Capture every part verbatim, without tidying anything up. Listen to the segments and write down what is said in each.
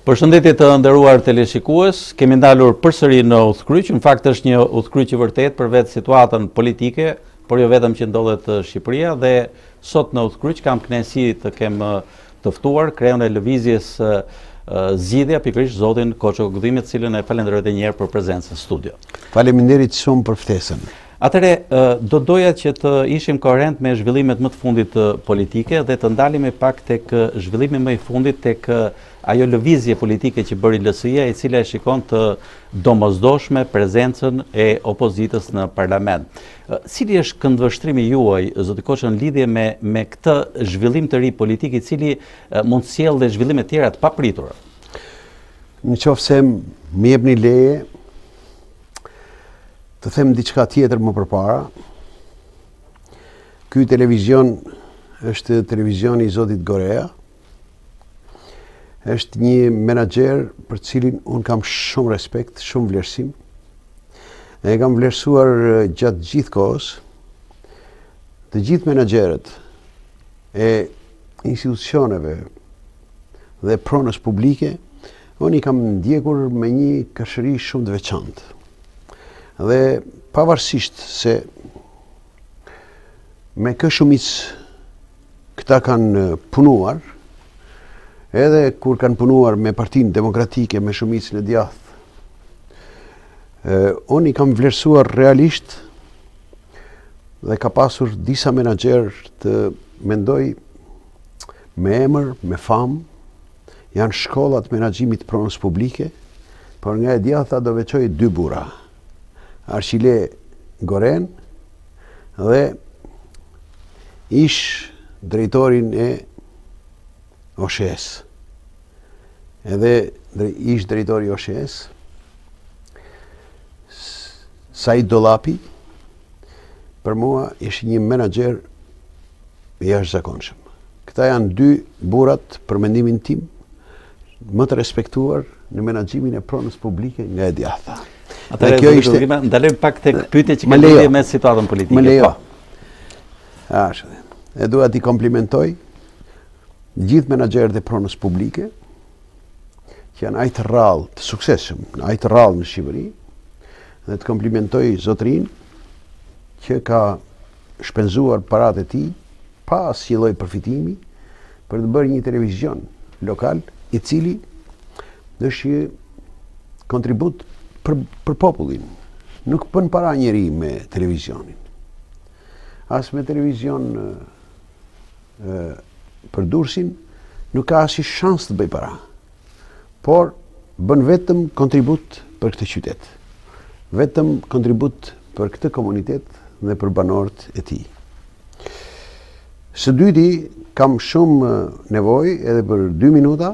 Përshëndetje të nderuar teleshikues, kemi ndalur përsëri në udhkryq, në fakt është një udhkryq i vërtet për vetë situatën politike, por jo vetëm që ndodhet Shqipëria, dhe sot në udhkryq kam kënaqësi të kem të ftuar kreun e lëvizjes Zgjidhja, pikërisht zotin Koço Gudhimi, të cilën e falenderoj edhe një herë për prezencën në studio. Faleminderit shumë për ftesën. Atëre, do doja që të ishim koherent me zhvillimet më të fundit politike dhe të ndalemi pak tek zhvillimi më i fundit tek ajo lëvizje politike që bëri L S I-ja, e cila e shikon të domosdoshme prezencën e opozitës në parlament. Cili është këndvështrimi juaj, zoti Koço, në lidhje me me këtë zhvillim të ri politik, i cili mund të sjellë dhe zhvillime të tjera të papritura? Nëse më jepni leje të them diçka tjetër më përpara. Ky televizion është televizioni i zotit Gorea. Është një menaxher për cilin unë kam shumë respekt, shumë vlerësim. E kam vlerësuar gjatë gjithë kohës. Të gjithë menaxherët e institucioneve dhe pronës publike, unë i kam ndjekur me një këshëri shumë të veçantë. Dhe pavarësisht se me kë shumicë këta kanë punuar, edhe kur kanë punuar me Partinë Demokratike me shumicën e djathtë, unë i kam vlerësuar realisht dhe ka pasur disa menaxherë të mendoj me emër, me famë, janë shkollat menaxhimit pronës publike, por nga e djathta do veçoj dy burra. Arshile Goren dhe ish drejtorin e O S H E-s. Edhe ish drejtori O S H E-s, Said Dollapi, për mua ishte një menaxher i jashtëzakonshëm. Këta janë dy burrat, për mendimin tim, më të respektuar në menaxhimin e pronës publike nga e djathta. Atëherë, kjo ishte, ndalojmë pak tek pyetja që ka lidhje me situatën politike. Më lejo. Ashtu. E dua t'i komplimentoj gjithë menaxherët e pronës publike që janë aq të rrallë, të suksesshëm, aq të rrallë në Shqipëri, dhe të komplimentoj zotrin që ka shpenzuar paratë e tij pa asnjë lloj përfitimi për të bërë një televizion lokal i cili është një kontribut Për, për popullin. Nuk bën para njeri me televizionin. As me televizion e, e, për Durrësin nuk ka asnjë shans të bëj para. Por bën vetëm kontribut për këtë qytet. Vetëm kontribut për këtë komunitet dhe për banorët e tij. Së dyti, kam shumë nevojë edhe për dy minuta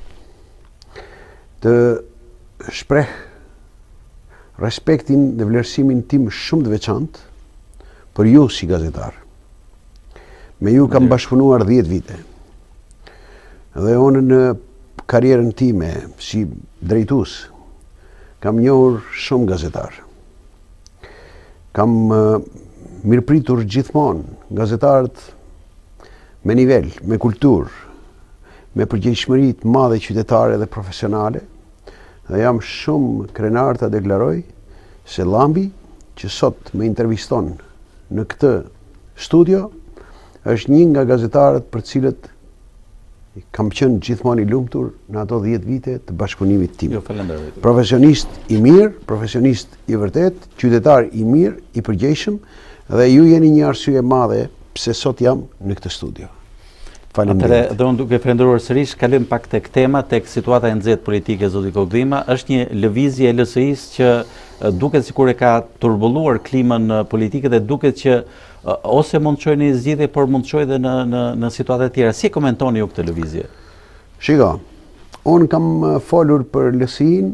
të shpreh respektin dhe vlerësimin tim shumë të veçantë për ju si gazetar. Me ju kam bashkëpunuar dhjetë vite. Dhe unë në karrierën time si drejtues kam njohur shumë gazetar. Kam uh, mirëpritur gjithmonë gazetarët me nivel, me kulturë, me përgjegjësimë të madhe qytetare dhe profesionale. Dhe jam shumë krenar të deklaroj se Llambi, që sot më interviston në këtë studio, është një nga gazetarët për cilët kam qenë gjithmonë i lumtur në ato dhjetë vite të bashkëpunimit tim. Jo, falenderoj. Profesionist i mirë, profesionist i vërtet, qytetar i mirë, i përgjegjshëm, dhe ju jeni një arsye e madhe pse sot jam në këtë studio. Atëre, dhe unë duke falenderuar sërish, kalim pak tek tema, tek situata e nxehtë politike, zoti Gudhima. Është një lëvizje e L S I-s që duket sikur e ka turbulluar klimën politike dhe duket që ose mund të çojë në zgjidhje, por mund të çojë edhe në në në situata të tjera. Si komentoni ju këtë lëvizje? Shiko, unë kam folur për L S I-n,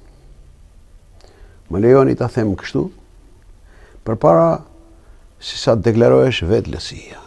më lejoni ta them kështu, përpara se sa deklarohesh vetë L S I-ja.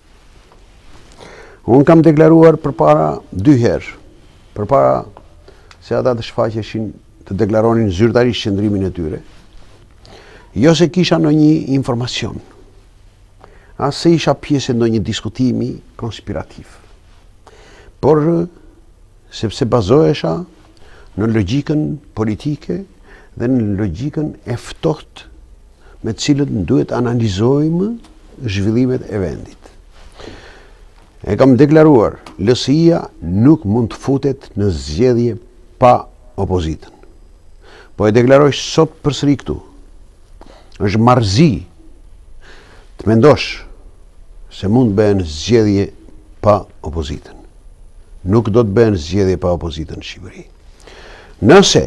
Unë kam deklaruar për para dy herë, për para se ata të shfaqeshin të deklaronin zyrtarisht qëndrimin e tyre, jo se kisha në një informacion, as se isha pjesë në një diskutimi konspirativ. Por sepse bazohesha në logjikën politike dhe në logjikën e ftohtë me të cilët duhet analizojmë zhvillimet e vendit. E kam deklaruar, L S I-ja nuk mund të futet në zgjedhje pa opozitën. Po e deklaroj sot përsëri këtu. Është marrëzi të mendosh se mund të bëhen zgjedhje pa opozitën. Nuk do të bëhen zgjedhje pa opozitën në Shqipëri. Nëse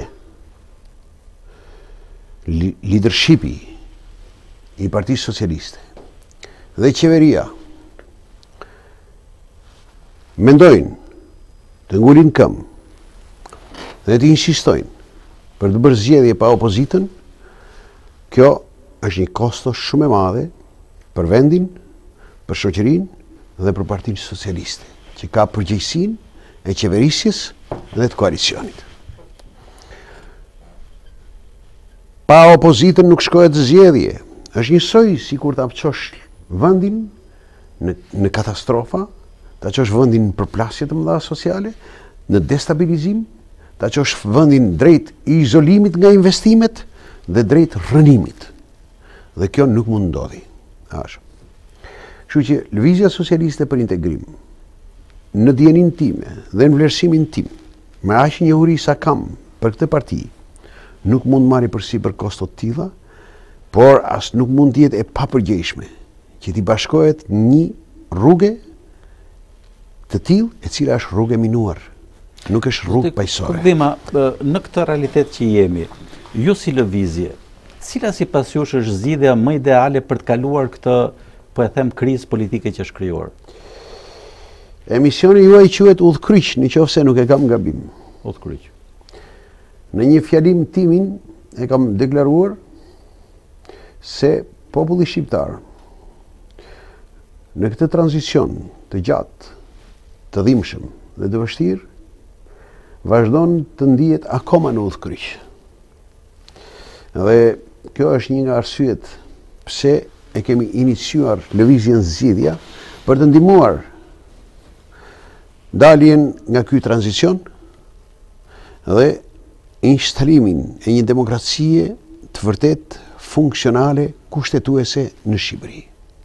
leadershipi i Partisë Socialiste dhe qeveria mendojnë të ngulin këmbë dhe të insistojnë për të bërë zgjedhje pa opozitën, kjo është një kosto shumë e madhe për vendin, për shoqërinë dhe për Partinë Socialiste, që ka përgjegjësinë e qeverisjes dhe të koalicionit. Pa opozitën nuk shkohet zgjedhje. Është njësoj si kur ta çosh vendin në, në katastrofa, ta çosh vendin në përplasje të mëdha sociale, në destabilizim, ta çosh vendin drejt izolimit nga investimet dhe drejt rënimit. Dhe kjo nuk mund ndodhi. Ashtu. Kështu që Lëvizja Socialiste për Integrim, në dijenin time dhe në vlerësimin tim, me aq njohuri sa kam për këtë parti, nuk mund marri përsipër kostot tilla, por as nuk mund të jetë e papërgjegjshme që t'i bashkohet një rrugë të tillë e cila është rrugë e minuar, nuk është rrugë paqësore. Përdima, në këtë realitet që jemi, ju si lëvizje, cila sipas jush është zgjidhja më ideale për të kaluar këtë, po e them, krizë politike që është krijuar? Emisioni juaj quhet Udhkryq, nëse nuk e kam gabim. Udhkryq. Në një fjalim timin e kam deklaruar se populli shqiptar në këtë tranzicion të gjatë, të dhimbshëm dhe të vështirë, vazhdon të ndihet akoma në udhkryq. Dhe kjo është një nga arsyet pse e kemi iniciuar lëvizjen zgjidhja për të ndihmuar daljen nga ky tranzicion dhe instalimin e një demokracie të vërtet funksionale kushtetuese në Shqipëri.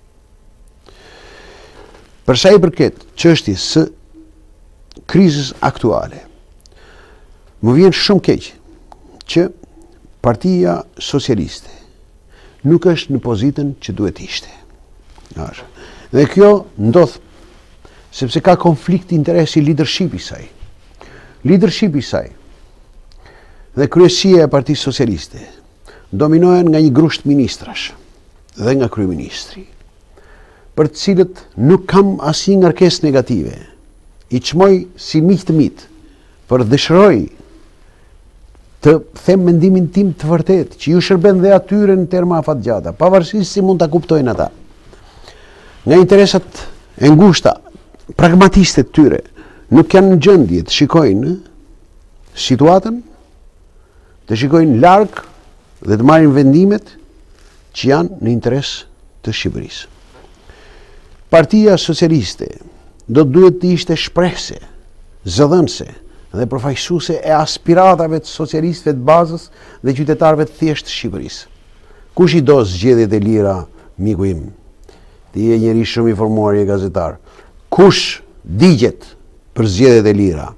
Për sa i përket çështjes së krizës aktuale, më vjen shumë keq që Partia Socialiste nuk është në pozitën që duhet ishte. Dhe kjo ndodh sepse ka konflikt interesi leadershipi saj. Leadershipi saj dhe kryesia e Partisë Socialiste dominohen nga një grusht ministrash dhe nga kryeministri, për të cilët nuk kam asnjë ngarkesë negative. I çmoj si miq të mit, për dëshiroj të them mendimin tim të vërtet, që ju shërben dhe atyre në terma afatgjata, pavarësisht si mund ta kuptojnë ata. Nga interesat e ngushta, pragmatiste të tyre, nuk janë në gjendje të shikojnë situatën, të shikojnë larg dhe të marrin vendimet që janë në interes të Shqipërisë. Partia Socialiste do të duhet të ishte shprehse, zëdhënëse dhe përfaqësuese e aspiratave të socialistëve të bazës dhe qytetarëve të thjeshtë të Shqipërisë. Kush i do zgjedhjet e lira, miku im? Ti je njeri shumë i informuar, je gazetar. Kush digjet për zgjedhjet e lira?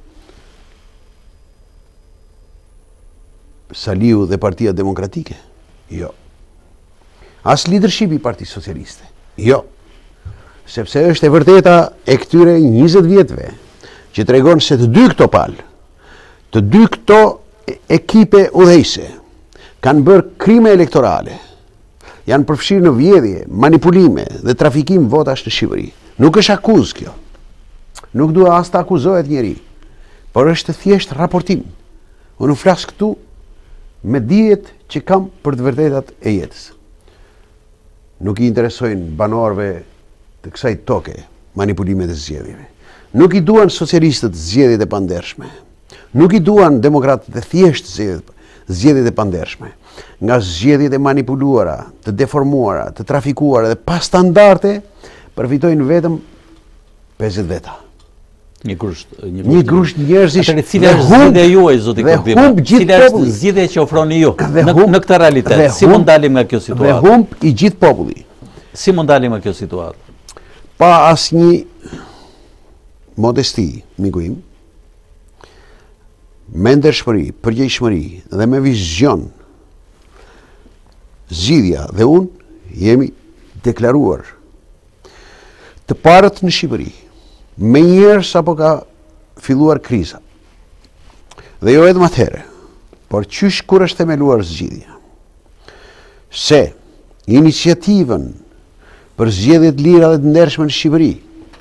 Saliu dhe Partia Demokratike? Jo. As leadershipi i Partisë Socialiste? Jo. Sepse është e vërteta e këtyre njëzet vjetëve që tregon se të dy këto palë, të dy këto ekipe udhëheqëse kanë bërë krime elektorale, janë përfshirë në vjedhje, manipulime dhe trafikim votash në Shqipëri. Nuk është akuzë kjo. Nuk dua as të akuzohet njeri, por është thjesht raportim. Unë flas këtu me dijet që kam për të vërtetat e jetës. Nuk i interesojnë banorëve të kësaj toke manipulimet e zgjedhjeve. Nuk i duan socialistët zgjedhjet e pandershme. Nuk i duan demokratët e thjesht zgjedhjet e pandershme. Nga zgjedhjet e manipuluara, të deformuara, të trafikuara dhe pa standarde, përfitojnë vetëm pesëdhjetë veta. Një grusht, një grusht njerëzish. Atëherë cila është zgjidhja juaj, zoti Kordima? Cila është zgjidhja që ofroni ju në, në këtë realitet? Si mund dalim nga kjo situatë? Dhe humb i gjithë populli. Si mund dalim nga kjo situatë? Pa asnjë modesti, miku im, me ndershmëri, përgjegjshmëri dhe me vizion, zgjidhja dhe unë jemi deklaruar të parët në Shqipëri, me njerë sa po ka filluar kriza. Dhe jo edhe atëherë, por qysh kur është themeluar zgjidhja. Se iniciativën për zgjedhjet lira dhe të ndershme në Shqipëri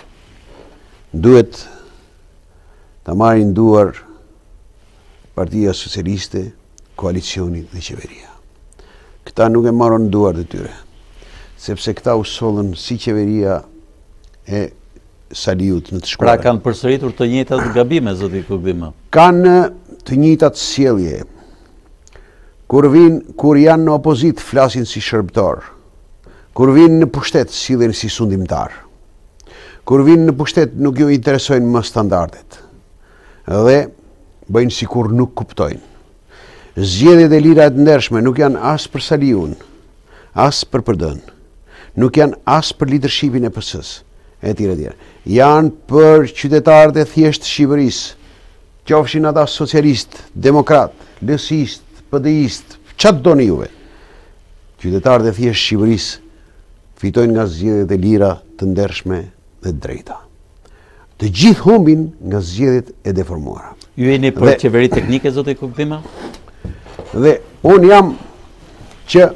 duhet ta marrin duar Partia Socialiste, koalicioni dhe qeveria. Këta nuk e marron duar të tyre, sepse këta u sollën si qeveria e Saliut në të shkuara. Pra kanë përsëritur të njëjtat gabime, zoti Kordima. Kanë të njëjtat sjellje. Kur vin, kur janë në opozit, flasin si shërbëtor. Kur vin në pushtet, sillen si sundimtar. Kur vin në pushtet, nuk ju interesojnë më standardet. Dhe bëjnë sikur nuk kuptojnë. Zgjedhjet e lira të ndershme nuk janë as për Saliun, as për P D N. Nuk janë as për leadershipin e P S-s. E tjera tjera. Janë për qytetarët e thjesht Shqipërisë, qofshin ata socialist, demokrat, lësist, P D I-st, çfarë doni juve. Qytetarët e thjesht Shqipërisë fitojnë nga zgjedhjet e lira, të ndershme dhe të drejta. Të gjithë humbin nga zgjedhjet e deformuara. Ju jeni për qeveri teknike, zoti Kordima? Dhe unë jam që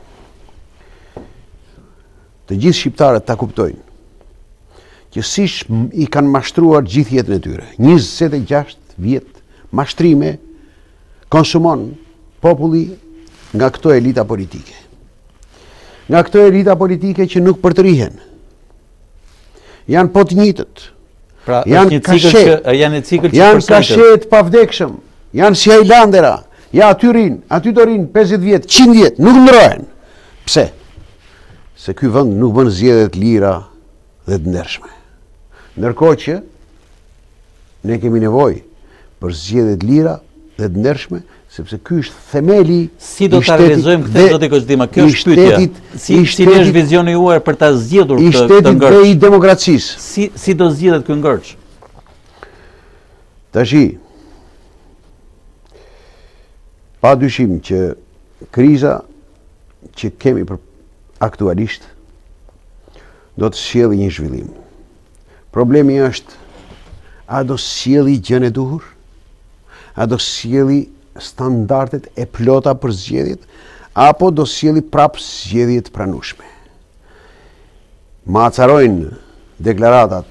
të gjithë shqiptarët ta kuptojnë që siç i kanë mashtruar gjithë jetën e tyre, njëzet e gjashtë vjet mashtrime konsumon populli nga këto elita politike. Nga këto elita politike që nuk përtërihen. Janë po të njëjtët. Pra, janë kashet, janë cikël që janë kashet pavdekshëm, janë si hajlandera, ja aty rinë, aty do rinë pesëdhjetë vjet, qind vjet, nuk ndrohen. Pse? Se ky vend nuk bën zgjedhje të lira dhe të ndershme. Ndërkohë që ne kemi nevojë për zgjedhje të lira dhe të ndershme, sepse ky është themeli. Si do ta realizojmë këtë, zoti Kordima? Kjo është pyetja. Si cili është vizioni juaj për ta zgjedhur këtë ngërç? I shtetit dhe i demokracisë. Si si do zgjidhet ky ngërç? Tashi, pa dyshim që kriza që kemi për aktualisht do të sjellë një zhvillim. Problemi është, a do sjelli gjën e duhur? A do sjelli standardet e plota për zgjedhjet, apo do sjelli prap zgjedhje të pranueshme? Ma acarojnë deklaratat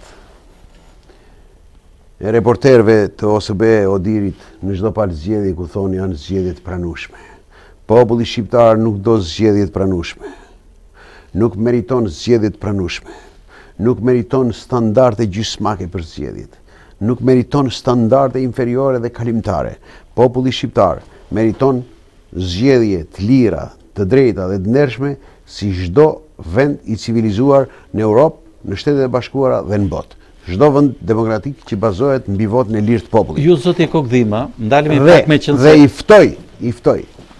e reporterëve të O S B e Odirit në çdo palë zgjedhje ku thonë janë zgjedhje të pranueshme. Populli shqiptar nuk do zgjedhje të pranueshme. Nuk meriton zgjedhje të pranueshme. Nuk meriton standarde gjysmake për zgjedhjet. Nuk meriton standarde inferiore dhe kalimtare. Populli shqiptar meriton zgjedhje të lira, të drejta dhe të ndershme si çdo vend i civilizuar në Europë, në Shtetet e Bashkuara dhe në botë. Çdo vend demokratik që bazohet mbi votën e lirë të popullit. Ju zoti Kordima, ndalemi pak me qenë. Dhe i ftoj, i ftoj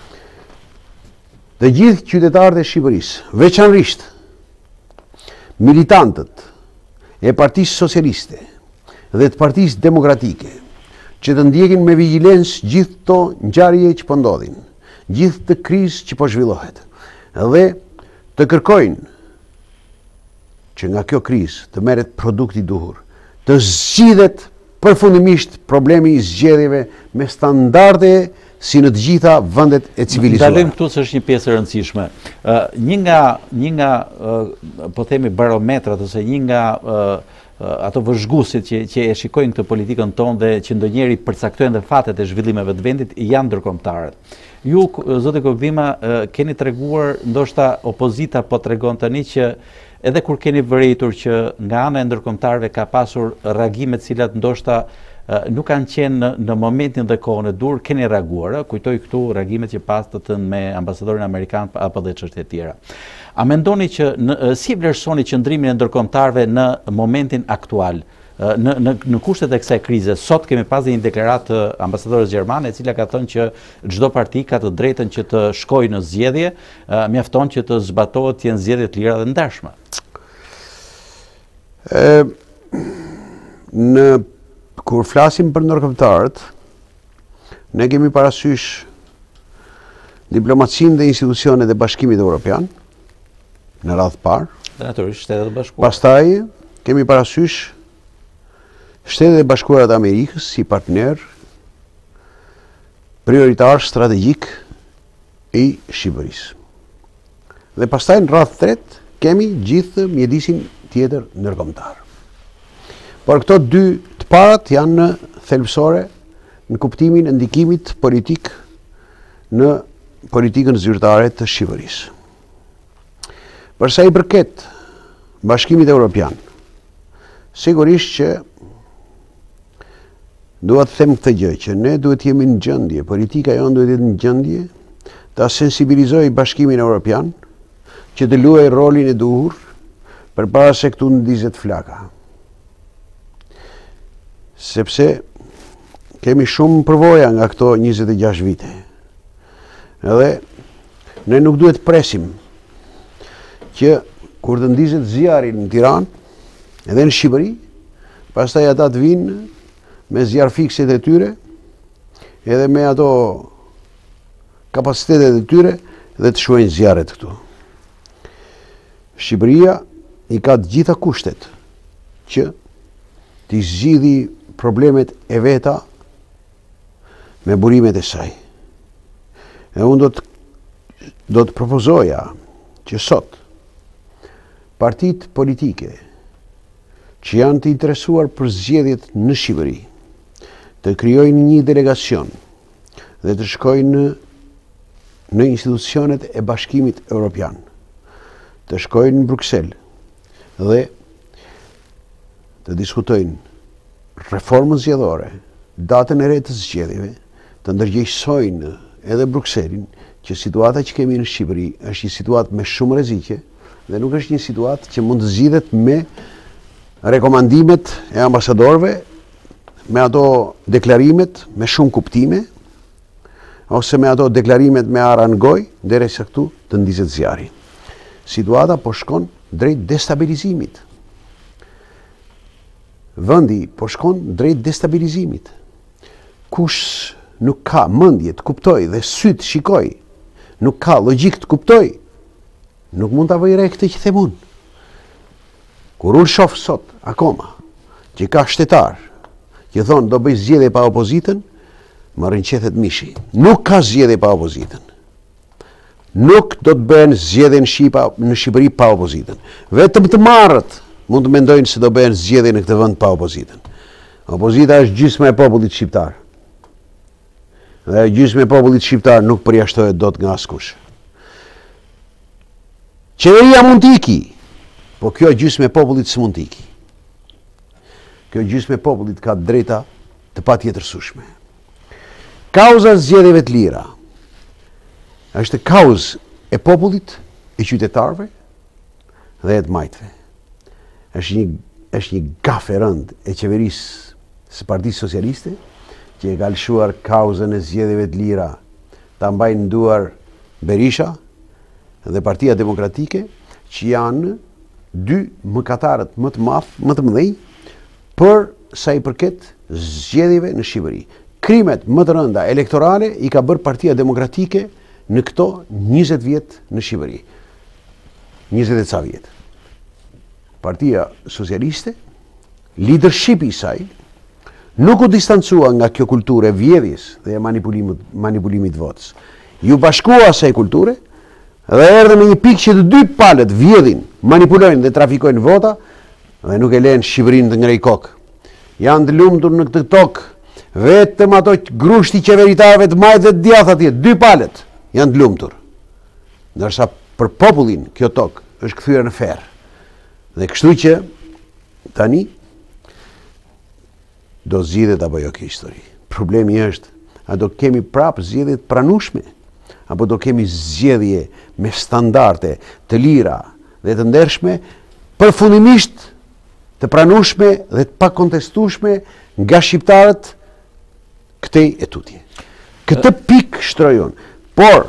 të gjithë qytetarët e Shqipërisë, veçanërisht militantët e Partisë Socialiste dhe të Partisë Demokratike, që të ndjekin me vigjilencë gjithë to ngjarje që po ndodhin, gjithë të krizë që po zhvillohet, dhe të kërkojnë që nga kjo krizë të merret produkti i duhur, të zgjidhet përfundimisht problemi i zgjedhjeve me standarde si në të gjitha vendet e civilizuara. Ndalojmë këtu se është një pjesë e rëndësishme. Uh, një nga, një nga uh, po themi barometrat ose një nga uh, ato vëzhguesit që, që e shikojnë këtë politikën tonë dhe që ndonjëri përcaktojnë dhe fatet e zhvillimeve të vendit janë ndërkombëtarët. Ju, zoti Kordima, uh, keni treguar, ndoshta opozita po tregon tani që edhe kur keni vëritur që nga ana e ndërkombëtarëve ka pasur reagime të cilat ndoshta nuk kanë qenë në, në momentin dhe kohën e dur, keni reaguar. Kujtoj këtu reagimet që pasën me ambasadorin amerikan apo dhe çështje tjera. A mendoni që në, si vlerësoni qëndrimin e ndërkombëtarëve në momentin aktual? Në, në, në kushtet e kësaj krize, sot kemi pas një deklaratë ambasadores gjermane e cila ka thënë që çdo parti ka të drejtën që të shkojë në zgjedhje, mjafton që të zbatohet të jenë zgjedhje të lira dhe ndershme. Në kur flasim për ndërkombëtarët, ne kemi parasysh diplomacinë dhe institucionet e Bashkimit Evropian në radhë parë. Dhe natyrisht Shtetet e Bashkuara. Pastaj kemi parasysh Shtetet e Bashkuara të Amerikës si partner prioritar strategjik i Shqipërisë. Dhe pastaj në radhë tretë kemi gjithë mjedisin tjetër ndërkombëtar. Por këto dy të parat janë thelbësore në kuptimin e ndikimit politik në politikën zyrtare të Shqipërisë. Për sa i përket Bashkimit Evropian, sigurisht që duhet të them këtë gjë, që ne duhet jemi në gjendje, politika jonë duhet jetë në gjendje ta sensibilizojë Bashkimin Evropian që të luajë rolin e duhur përpara se këtu ndizet flaka. Sepse kemi shumë përvoja nga këto njëzet e gjashtë vite. Edhe ne nuk duhet presim që kur të ndizet zjarri në Tiranë, edhe në Shqipëri, pastaj ata të vinë me zjarr fikset e tyre, edhe me ato kapacitetet e tyre dhe të shuajnë zjarret këtu. Shqipëria i ka të gjitha kushtet që t'i zgjidhi problemet e veta me burimet e saj. E unë do të, do të propozoja që sot partitë politike që janë të interesuar për zgjedhjet në Shqipëri të krijojnë një delegacion dhe të shkojnë në, në institucionet e Bashkimit Evropian, të shkojnë në Bruksel dhe të diskutojnë reformën zgjedhore, datën e re të zgjedhjeve, të ndërgjegjësojnë edhe Brukselin që situata që kemi në Shqipëri është një situatë me shumë rreziqe dhe nuk është një situatë që mund të zgjidhet me rekomandimet e ambasadorëve, me ato deklarimet me shumë kuptime, ose me ato deklarimet me ara në gojë, derisa këtu të ndizet zjarri. Situata po shkon drejt destabilizimit. Vendi po shkon drejt destabilizimit. Kush nuk ka mendje të kuptoj dhe sy të shikoj, nuk ka logjik të kuptoj, nuk mund ta vëj re këtë që them unë. Kur unë shoh sot akoma që ka shtetar që thonë do bëj zgjedhje pa opozitën, më rënqethet mishi. Nuk ka zgjedhje pa opozitën. Nuk do të bëhen zgjedhje në Shqipa, në Shqipëri pa opozitën. Vetëm të marrët mund të mendojnë se do bëhen zgjedhje në këtë vend pa opozitën. Opozita është gjysma e popullit shqiptar. Dhe gjysma e popullit shqiptar nuk përjashtohet dot nga askush. Qeveria mund të iki, po kjo gjysmë e popullit s'mund të iki. Kjo gjysmë e popullit ka drejta të patjetërsueshme. Kauza e zgjedhjeve të lira është kauzë e popullit, e qytetarëve dhe e të majtëve. Është një, është një gaf e rënd e qeverisë së Partisë Socialiste që e ka lëshuar kauzën e zgjedhjeve të lira ta mbajnë në duar Berisha dhe Partia Demokratike, që janë dy mëkatarët më të madh, më të mëdhenj për sa i përket zgjedhjeve në Shqipëri. Krimet më të rënda elektorale i ka bërë Partia Demokratike në këto njëzet vjet në Shqipëri. njëzet e ca vjet. Partia Socialiste, leadershipi i saj, nuk u distancua nga kjo kulturë e vjedhjes dhe e manipulimit, manipulimit votës. Ju bashkua asaj kulture dhe erdhe në një pikë që të dy palët vjedhin, manipulojnë dhe trafikojnë vota dhe nuk e lejnë Shqipërinë të ngrej kokë. Janë të lumtur në këtë tokë vetëm ato grushti qeveritarëve të majtë dhe të djathtë atje, dy palët janë të lumtur. Ndërsa për popullin kjo tokë është kthyer në ferr. Dhe kështu që tani do zgjidhet apo jo kjo histori. Problemi është, a do kemi prapë zgjedhje të pranueshme, apo do kemi zgjedhje me standarde të lira dhe të ndershme, përfundimisht të pranueshme dhe të pakontestueshme nga shqiptarët këtej e tutje. Këtë pikë shtrojon. Por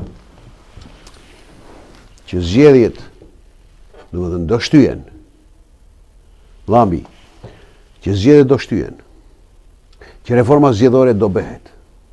që zgjedhjet, domethënë do shtyhen. Lambi, që zgjedhjet do shtyhen. Që reforma zgjedhore do bëhet.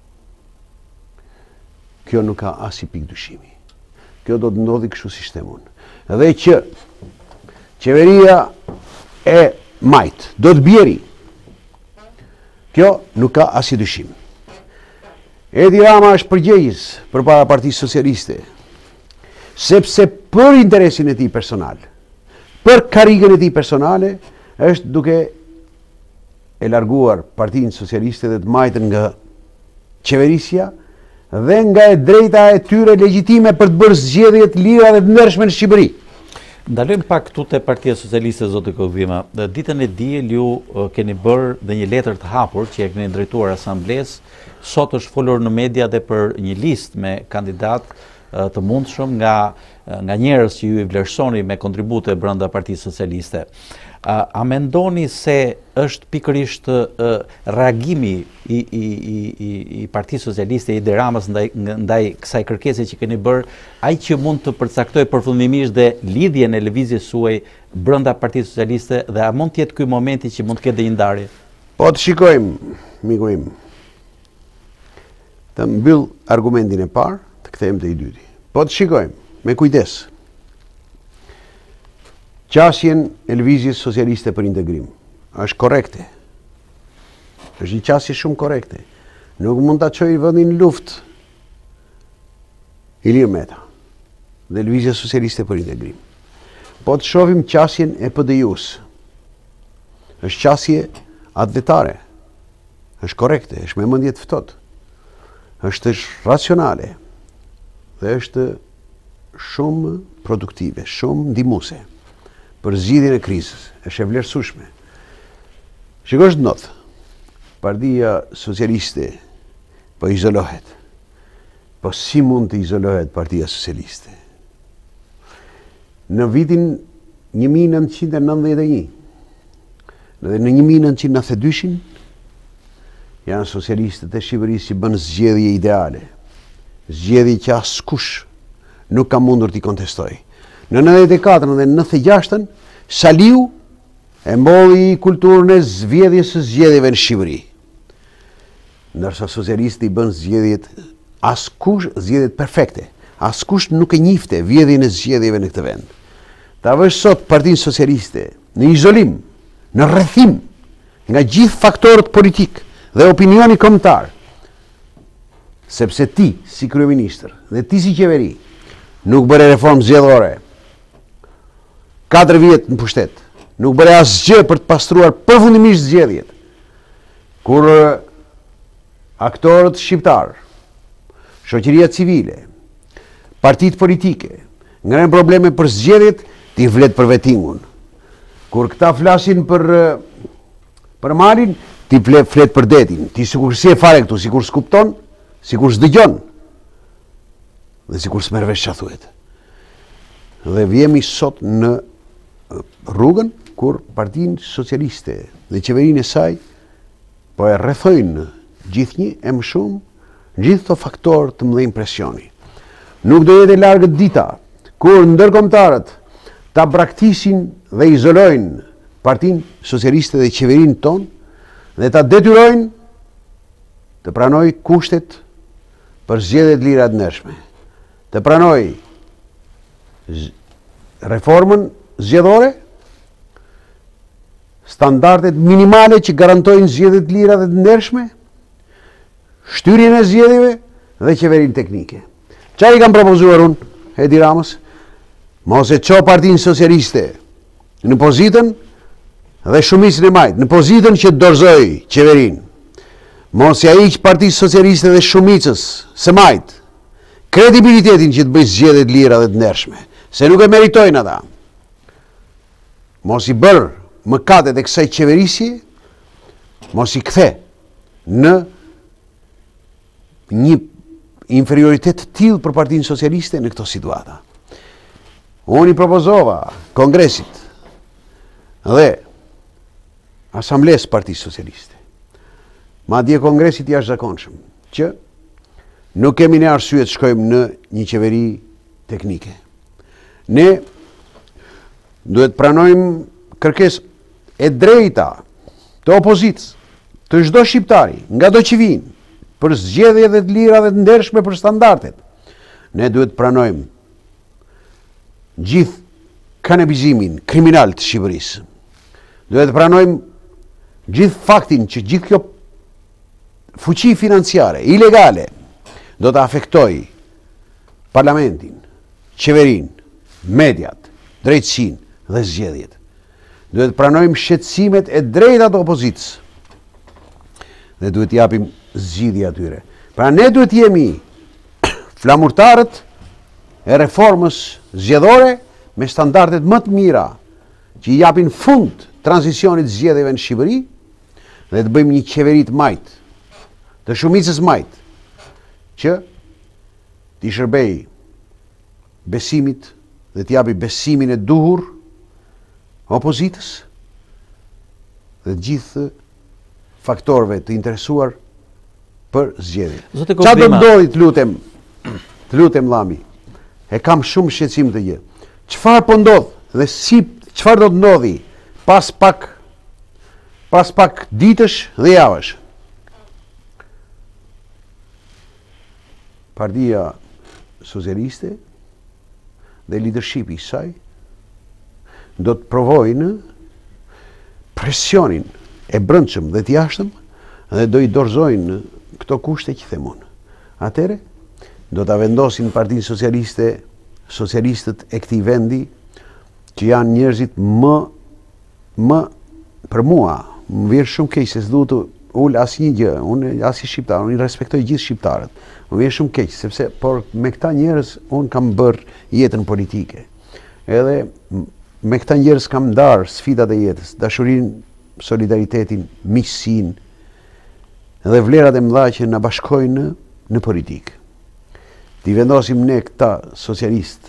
Kjo nuk ka as i pikë dyshimi. Kjo do të ndodhi kështu si shtemon. Dhe që qeveria e majt do të bjeri. Kjo nuk ka as i dyshim. Edi Rama është përgjegjës përpara Partisë Socialiste, sepse për interesin e tij personal, për karrigën e tij personale, është duke e larguar Partinë Socialiste dhe të majtën nga qeverisja dhe nga e drejta e tyre legjitime për të bërë zgjedhje të lira dhe të ndershme në Shqipëri. Ndalojmë pak këtu te Partia Socialiste, zoti Kodhima. Ditën e diel ju keni bërë dhe një letër të hapur që e keni drejtuar asamblesë. Sot është folur në media dhe për një listë me kandidat të mundshëm nga nga njerëz që ju i vlerësoni me kontribute brenda Partisë Socialiste. A, a mendoni se është pikërisht uh, reagimi i, i, i, i Partisë Socialiste i Edi Ramës ndaj, ndaj kësaj kërkese që keni bërë, ai që mund të përcaktoj përfundimisht dhe lidhjen e lëvizjes suaj brenda Partisë Socialiste, dhe a mund të jetë ky momenti që mund të ketë një ndarje? Po të shikojmë, miku im. Të mbyll argumentin e parë, të kthejmë te i dyti. Po të shikojmë me kujdes qasjen e lëvizjes socialiste për integrim. Është korrekte. Është një qasje shumë korrekte. Nuk mund ta çojë vendin në luftë Ilir Meta dhe lëvizja socialiste për integrim. Po të shohim qasjen e P D I-s. Është qasje atletare. Është korrekte, është me mendje të ftohtë. Është racionale dhe është shumë produktive, shumë ndihmuese për zgjidhjen e krizës. Është e vlerësueshme. Shiko është ndodh. Partia Socialiste po izolohet. Po si mund të izolohet Partia Socialiste? Në vitin një mijë e nëntëqind e nëntëdhjetë e një dhe në një mijë e nëntëqind e nëntëdhjetë e dy janë socialistët e Shqipërisë që bën zgjedhje ideale. Zgjedhje që askush nuk ka mundur t'i kontestoj. Në nëntëdhjetë e katër dhe nëntëdhjetë e gjashtë Saliu e mbolli kulturën e zgjedhjes së zgjedhjeve në Shqipëri. Ndërsa socialistët i bën zgjedhjet askush zgjedhjet perfekte. Askush nuk e njifte vjedhjen e zgjedhjeve në këtë vend. Ta vësh sot Partinë Socialiste në izolim, në rrethim nga gjithë faktorët politik dhe opinioni kombëtar, sepse ti si kryeministër dhe ti si qeveri nuk bëre reformë zgjedhore, katër vjet në pushtet, nuk bëre asgjë për të pastruar përfundimisht zgjedhjet, kur aktorët shqiptar, shoqëria civile, partitë politike ngrenë probleme për zgjedhjet, ti flet për vettingun. Kur këta flasin për për malin, ti flet flet për detin. Ti sikur si e fare këtu, sikur s'kupton, sikur s'dëgjon. Dhe sikur s'merr vesh çfarë thuhet. Dhe vjemi sot në rrugën kur Partinë Socialiste dhe qeverinë e saj po e rrethojnë gjithnjë e më shumë gjithë këto faktorë të mëdhenj presioni. Nuk do jetë e largët dita kur ndërkombëtarët ta braktisin dhe izolojnë Partinë Socialiste dhe qeverinë tonë dhe ta detyrojnë të pranoj kushtet për zgjedhje të lira të ndershme, të pranoj reformën zgjedhore, standardet minimale që garantojnë zgjedhje të lira dhe të ndershme, shtyrjen e zgjedhjeve dhe qeverinë teknike. Çfarë i kam propozuar unë Edi Ramës? Mos e ço Partinë Socialiste në pozitën dhe shumicën e majt, në pozitën që dorëzoi qeverinë. Mos ja hiq Partisë Socialiste dhe shumicës së majt kredibilitetin që të bëjë zgjedhje të lira dhe të ndershme, se nuk e meritojnë ata. Mos i bër mëkatet e kësaj qeverisje, mos i kthe në një inferioritet të tillë për Partinë Socialiste në këto situata. Unë i propozova Kongresit dhe asamblesë Partisë Socialiste, madje kongresit jashtëzakonshëm, që nuk kemi ne arsye të shkojmë në një qeveri teknike. Ne duhet pranojmë kërkesë e drejta të opozitës, të çdo shqiptari, nga do që vinë, për zgjedhje dhe të lira dhe të ndershme për standardet. Ne duhet pranojmë gjithë kanabizimin kriminal të Shqipërisë. Duhet pranojmë gjithë faktin që gjithë kjo fuqi financiare, ilegale, do të afektoj parlamentin, qeverin, mediat, drejtësin dhe zgjedhjet. Duhet pranojmë shqetësimet e drejta të opozitës dhe duhet japim zgjidhje atyre. Pra ne duhet jemi flamurtarët e reformës zgjedhore me standardet më të mira që i japin fund tranzicionit zgjedhjeve në Shqipëri dhe të bëjmë një qeveri të majt, të shumicës majt, që t'i shërbej besimit dhe t'i japi besimin e duhur opozitës dhe gjithë faktorëve të interesuar për zgjedhje. Qa do ndodhi të lutem, të lutem Llami, e kam shumë shqetësim të gjë. Çfarë po ndodh dhe si çfarë do të ndodhi pas pak pas pak ditësh dhe javësh? Partia Socialiste dhe leadershipi i saj do të provojnë presionin e brendshëm dhe të jashtëm dhe do i dorëzojnë këto kushte që them unë. Atëre do ta vendosin Partinë Socialiste, socialistët e këtij vendi që janë njerëzit më më për mua, më vjen shumë keq se s'du të ul asnjë gjë, unë as i shqiptar, unë i respektoj gjithë shqiptarët. Më vjen shumë keq sepse por me këta njerëz unë kam bërë jetën politike. Edhe me këta njerëz kam ndarë sfidat e jetës, dashurinë, solidaritetin, miqësinë dhe vlerat e mëdha që na bashkojnë në, në politikë. T'i vendosim ne këta socialistë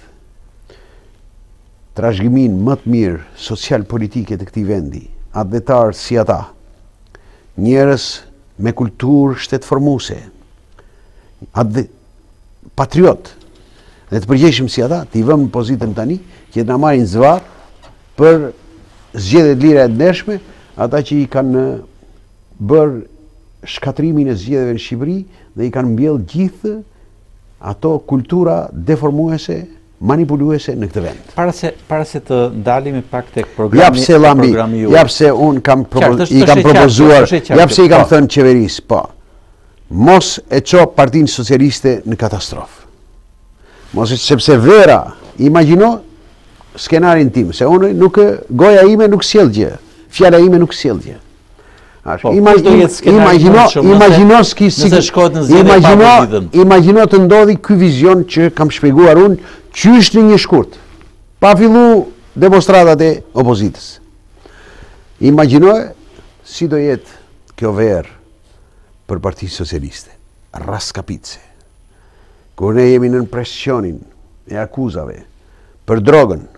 trashëgimin më të mirë social-politike të këtij vendi, adhetarë si ata, njerëz me kulturë shtetformuese, adhe, patriot, dhe të përgjeshëm si ata, t'i vëmë pozitën tani, që të na marrin zvarr për zgjedhjet lira e ndershme, ata që i kanë bërë shkatrimin e zgjedhjeve në Shqipëri dhe i kanë mbjellë gjithë ato kultura deformuese, manipuluese në këtë vend. Para se para se të ndalemi pak tek programi, jap se Llami, jap se un kam propos, i kam propozuar, jap se i kam thënë qeverisë, po. Mos e ço Partinë Socialiste në katastrofë. Mos e sepse vera, imagjino skenarin tim, se unë nuk goja ime nuk sjell gjë, fjala ime nuk sjell gjë. Po, imagjino imagjino ski si imagjino imagjino të ndodhi ky vizion që kam shpjeguar unë qysh në një shkurt, pa fillu demonstratat e opozitës. Imagjino si do jetë kjo verë për Partinë Socialiste, raskapitse, kur ne jemi në presionin e akuzave për drogën,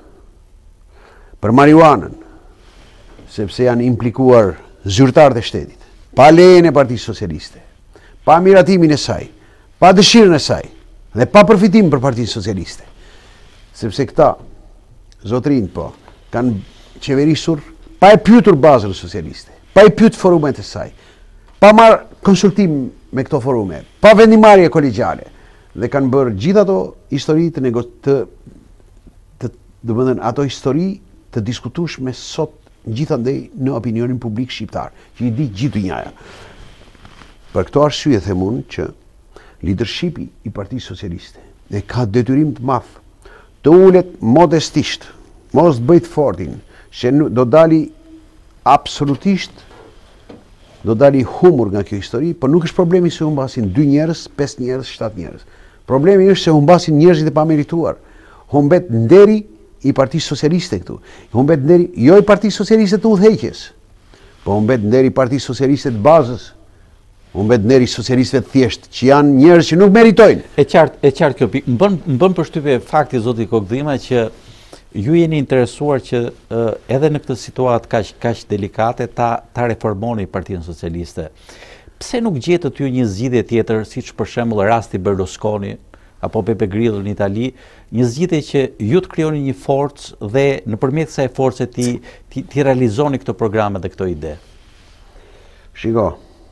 për marijuanën, sepse janë implikuar zyrtarët e shtetit, pa lejen e Partisë Socialiste, pa miratimin e saj, pa dëshirën e saj, dhe pa përfitim për Partinë Socialiste. Sepse këta, zotrin po, kanë qeverisur, pa e pyetur bazën socialiste, pa e pyet forumet e saj, pa marrë konsultim me këto forume, pa vendimarrje kolegjiale, dhe kanë bërë gjithë ato histori të negociuar, të, të, domethënë ato histori të diskutueshme sot gjithandej në opinionin publik shqiptar, që i di gjithë dynjaja. Për këto arsye them unë që leadershipi i Partisë Socialiste e ka detyrim të madh të ulet modestisht, mos të bëjt fortin, që do dali absolutisht do dali humur nga kjo histori, por nuk është problemi se humbasin dy njerëz, pesë njerëz, shtatë njerëz. Problemi është se humbasin njerëzit e pamerituar. Humbet nderi i Partisë Socialiste këtu. Humbet nderi jo i Partisë Socialiste të udhëheqjes, po humbet nderi i Partisë Socialiste të bazës. Humbet nderi i socialistëve të thjeshtë, që janë njerëz që nuk meritojnë. E qartë, e qartë kjo pikë. Më bën më bën përshtypje fakti zoti Kokdhima që ju jeni interesuar që uh, edhe në këtë situatë kaq kaq delikate ta ta reformoni Partinë Socialiste. Pse nuk gjetët ju një zgjidhje tjetër, siç për shembull rasti Berlusconi apo Beppe Grillo në Itali, një zgjidhje që ju të krijoni një forcë dhe nëpërmjet kësaj force ti, ti ti realizoni këto programe dhe këto ide? Shiko,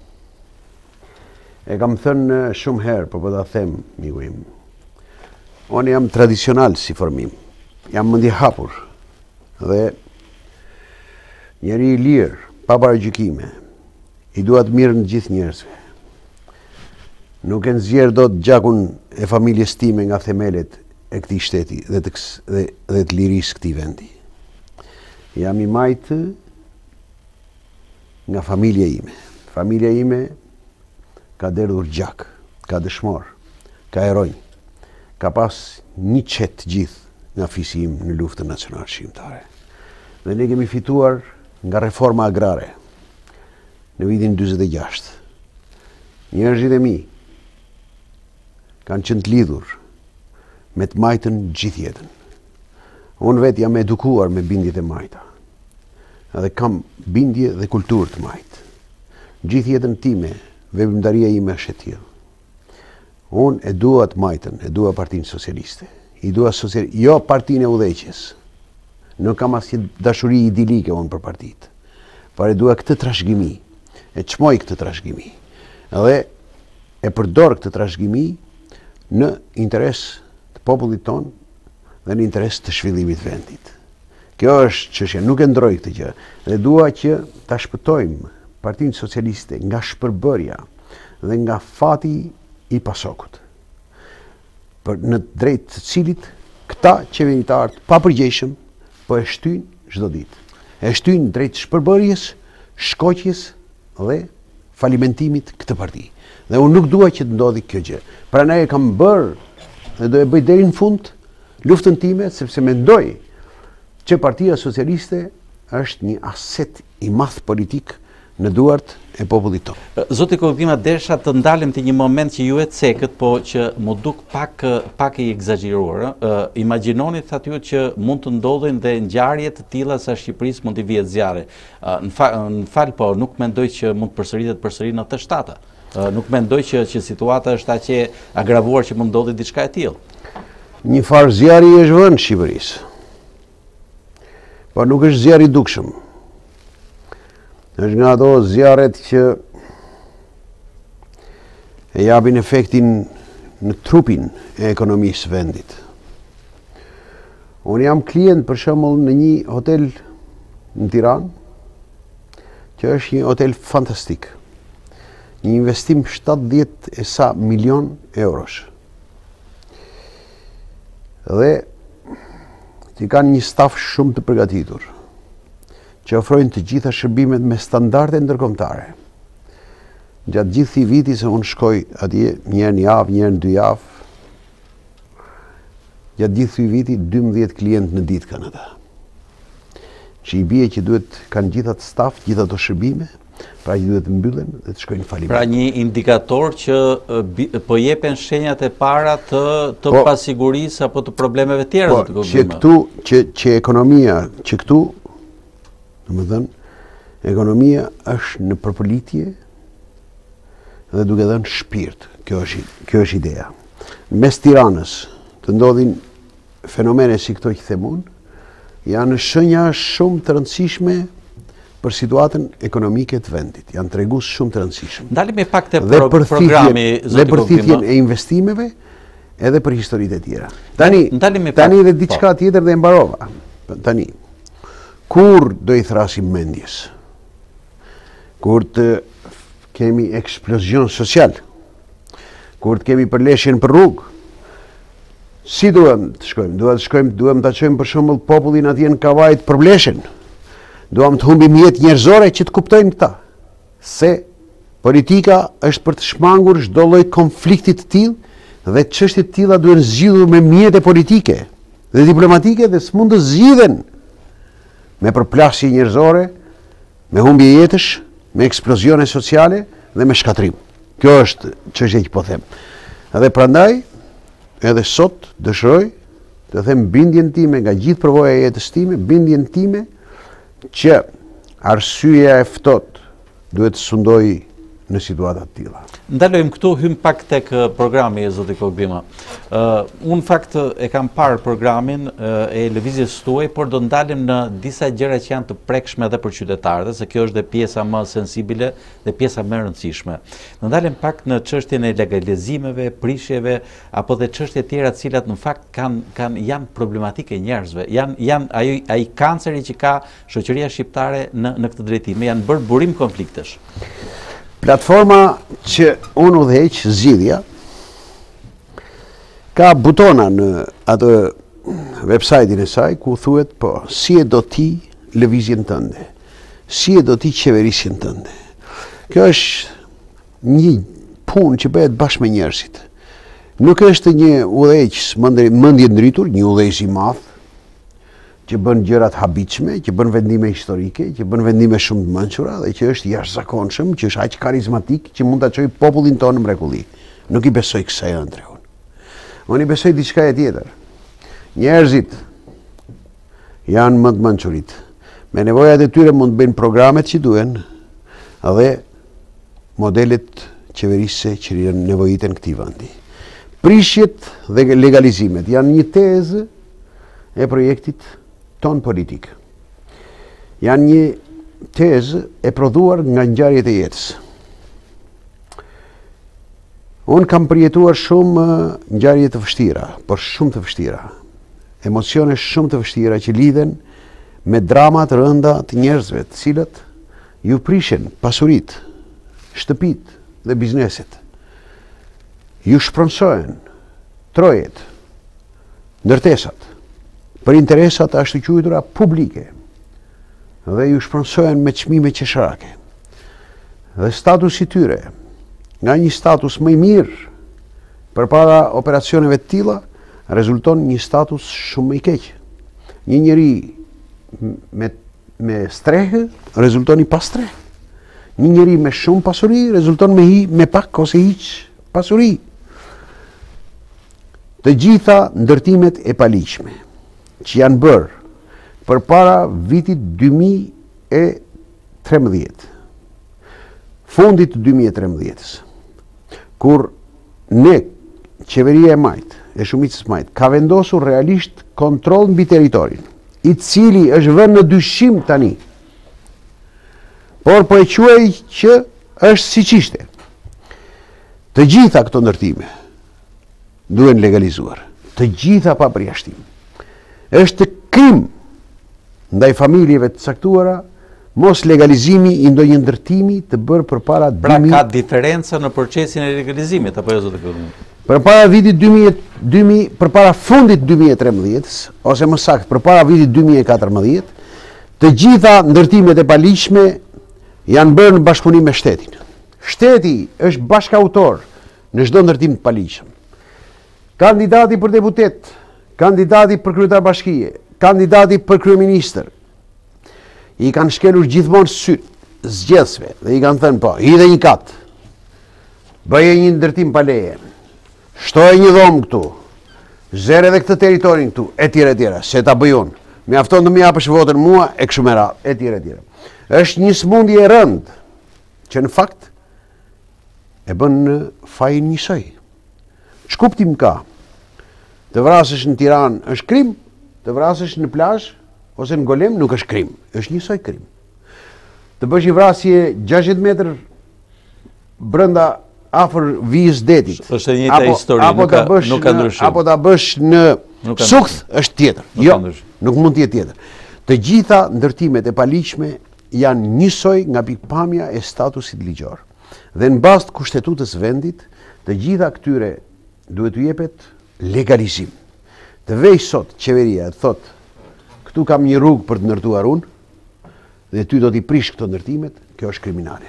e kam thënë shumë herë, por po ta them, miku im. Unë jam tradicional si formim, jam mendje hapur dhe njeri i lirë, pa paragjykime, i dua të mirën gjithë njerëzve. Nuk e nxjerr dot gjakun e familjes time nga themelet e këtij shteti dhe të, dhe, dhe të lirisë këtij vendi. Jam i majtë nga familja ime. Familja ime ka derdhur gjak, ka dëshmor, ka heronj, ka pas një qetë gjithë nga fisi im në luftën nacionale shqiptare. Dhe ne kemi fituar nga reforma agrare në vitin dyzet e gjashtë. Njerëzit e mi kanë qenë të lidhur me të majtën gjithë jetën. Unë vetë jam edukuar me bindjet e majta. Edhe kam bindje dhe kulturë të majtë. Gjithë jetën time, veprimtaria ime është e tillë. Unë e dua të majtën, e dua Partinë Socialiste. I dua social... jo partinë e udhëheqjes. Nuk kam asnjë dashuri idilike unë për partitë. Por e dua këtë trashëgimi. E çmoj këtë trashëgimi. Edhe e përdor këtë trashëgimi në interes të popullit ton dhe në interes të zhvillimit të vendit. Kjo është çështja, nuk e ndroj këtë gjë. Dhe dua që ta shpëtojmë Partinë Socialiste nga shpërbërja dhe nga fati i pasokut. Për në drejt të cilit këta qeveritarët papërgjegjshëm po e shtyjnë çdo ditë. E shtyjnë drejt shpërbërjes, shkoqjes dhe falimentimit këtë parti. Dhe unë nuk dua që të ndodhi kjo gjë. Prandaj e kam bërë dhe do e bëj deri në fund luftën time, sepse mendoj që Partia Socialiste është një aset i madh politik në duart e popullit tonë. Zoti Kokdima, desha të ndalim të një moment që ju e cekët, po që mu duk pak, pak i egzageruar. Uh, imagjinoni thatë ju që mund të ndodhin dhe ngjarje të tilla sa Shqipërisë mund të vihet zjarri. Uh, në, fa, në fal, po nuk mendoj që mund të përsëritet përsëri në të shtata. Uh, nuk mendoj që, që situata është aq e agravuar që mund ndodhi diçka e tillë. Një farë zjarri është vënë Shqipërisë. Po nuk është zjarri i dukshëm. Është nga ato zjarret që e japin efektin në trupin e ekonomisë vendit. Unë jam klient për shembull në një hotel në Tiranë, që është një hotel fantastik. Një investim shtatëdhjetë e sa milion eurosh. Dhe që kanë një staf shumë të përgatitur, që ofrojnë të gjitha shërbimet me standarde ndërkombëtare. Gjatë gjithë këtij viti se unë shkoj atje një herë në javë, një herë në dy javë, gjatë gjithë këtij viti dymbëdhjetë klientë në ditë kanë ata. Që i bie që duhet kanë gjitha të staf, gjitha të shërbime, pra që duhet të mbyllen dhe të shkojnë faliment. Pra një indikator që po jepen shenjat e para të, të po, pasigurisë apo të problemeve tjera. Po, të që këtu, që, që ekonomia, që këtu, domethënë, ekonomia është në përpolitje dhe duke dhënë shpirt. Kjo është, kjo është ideja. Mes Tiranës të ndodhin fenomene si këto që them unë, janë shenja shumë të rëndësishme për situatën ekonomike të vendit. Janë tregues shumë të rëndësishëm. Ndalim me pak të pro, programi, dhe për thithjen e investimeve, edhe për historitë e tjera. Tani, tani dhe diçka tjetër dhe mbarova. Tani, kur do i thrasim mendjes? Kur të kemi eksplozion social? Kur të kemi përleshjen për rrugë? Si duhem të shkojmë? Duhem të shkojmë, duhem të çojmë për shembull popullin atje në Kavajt për bleshen. Duhem të humbim jetë njerëzore që të kuptojnë këta. Se politika është për të shmangur çdo lloj konflikti të tillë dhe çështje të tilla duhen zgjidhur me mjete politike dhe diplomatike dhe s'mund të zgjidhen me përplasje njerëzore, me humbje jetësh, me eksplozione sociale dhe me shkatrim. Kjo është çështja që po them. Edhe prandaj edhe sot dëshiroj të them bindjen time nga gjithë përvoja e jetës time, bindjen time që arsyeja e ftohtë duhet të sundoj në situata të tilla. Ndalojmë këtu, hym pak tek programi e zoti Kokbima. Uh, unë fakt e kam parë programin uh, e lëvizjes tuaj, por do ndalim në disa gjëra që janë të prekshme edhe për qytetarët, se kjo është dhe pjesa më sensibile dhe pjesa më e rëndësishme. Do ndalim pak në çështjen e legalizimeve, prishjeve apo dhe çështje tjera të cilat në fakt kanë kanë janë problematike njerëzve. Janë janë ai ai kanceri që ka shoqëria shqiptare në në këtë drejtim, janë bërë burim konfliktesh. Platforma që unë udhëheq, zgjidhja, ka butona në atë website-in e saj ku thuhet po si e do ti lëvizjen tënde, si e do ti qeverisjen tënde. Kjo është një punë që bëhet bashkë me njerëzit. Nuk është një udhëheqës mendje ndritur, një udhëheqës i madh që bën gjërat habitshme, që bën vendime historike, që bën vendime shumë të mençura dhe që është jashtëzakonshëm, që është aq karizmatik që mund ta çojë popullin tonë në mrekulli. Nuk i besoj kësaj ëndre unë. Unë i besoj diçka e tjetër. Njerëzit janë më të mençurit. Me nevojat e tyre mund të bëjnë programet që duhen dhe modelet qeverisë që janë nevojiten këtij vendi. Prishjet dhe legalizimet janë një tezë e projektit ton politik. Janë një tezë e prodhuar nga ngjarjet e jetës. Unë kam përjetuar shumë ngjarje të vështira, por shumë të vështira. Emocione shumë të vështira që lidhen me drama të rënda të njerëzve, të cilët ju prishin pasurit, shtëpit dhe bizneset. Ju shpronsohen trojet, ndërtesat, për interesat ashtu quajtura publike dhe ju shpronsohen me çmime qesharake. Dhe statusi tyre, nga një status më i mirë përpara operacioneve të tilla, rezulton një status shumë më i keq. Një njeri me me strehë rezulton i pa strehë. Një njeri me shumë pasuri rezulton me hi, me pak ose hiç pasuri. Të gjitha ndërtimet e paligjshme që janë bërë për para vitit dy mijë e trembëdhjetë, fundit të dy mijë e trembëdhjetës, kur ne, qeveria e majtë, e shumicës majtë, ka vendosur realisht kontroll mbi territorin, i cili është vënë në dyshim tani, por po e quaj që është siç ishte. Të gjitha këto ndërtime duhen legalizuar, të gjitha pa përjashtim. Është krim ndaj familjeve të caktuara mos legalizimi i ndonjë ndërtimi të bërë përpara dy mijë. Pra ka diferenca në procesin e legalizimit apo jo zotë Kokbima? Përpara vitit dy mijë, përpara fundit dy mijë e trembëdhjetës, ose më saktë përpara vitit dy mijë e katërmbëdhjetë, të gjitha ndërtimet e paligjshme janë bërë në bashkëpunim me shtetin. Shteti është bashkautor në çdo ndërtim të paligjshëm. Kandidati për deputet, kandidati për kryetar bashkie, kandidati për kryeministër, i kanë shkelur gjithmonë sytë zgjedhësve dhe i kanë thënë po, hidhe një kat, bëje një ndërtim pa leje, shtoje një dhomë këtu, zere edhe këtë territorin këtu, e tjera e tjera, se ta bëj unë, mjafton të më japësh votën mua, e kështu me radhë, e tjera e tjera. Është një smundje e rëndë që në fakt e bën në fajin njësoj. Ç'kuptim ka? Të vrasësh në Tiranë është krim, të vrasësh në plazh ose në Golem nuk është krim, është njësoj krim. Të bësh një vrasje gjashtëdhjetë metër brenda afër vijës detit. Është e njëjta histori, nuk ka nuk ka ndryshim. Apo ta bësh në Sukth është tjetër. Jo, nuk mund të jetë tjetër. Të gjitha ndërtimet e paligjshme janë njësoj nga pikpamja e statusit ligjor. Dhe në bazë të kushtetutës vendit, të gjitha këtyre duhet u jepet legalizim. Të vej sot qeveria të thot, këtu kam një rrugë për të ndërtuar unë, dhe ty do t'i prish këto ndërtimet, kjo është kriminale.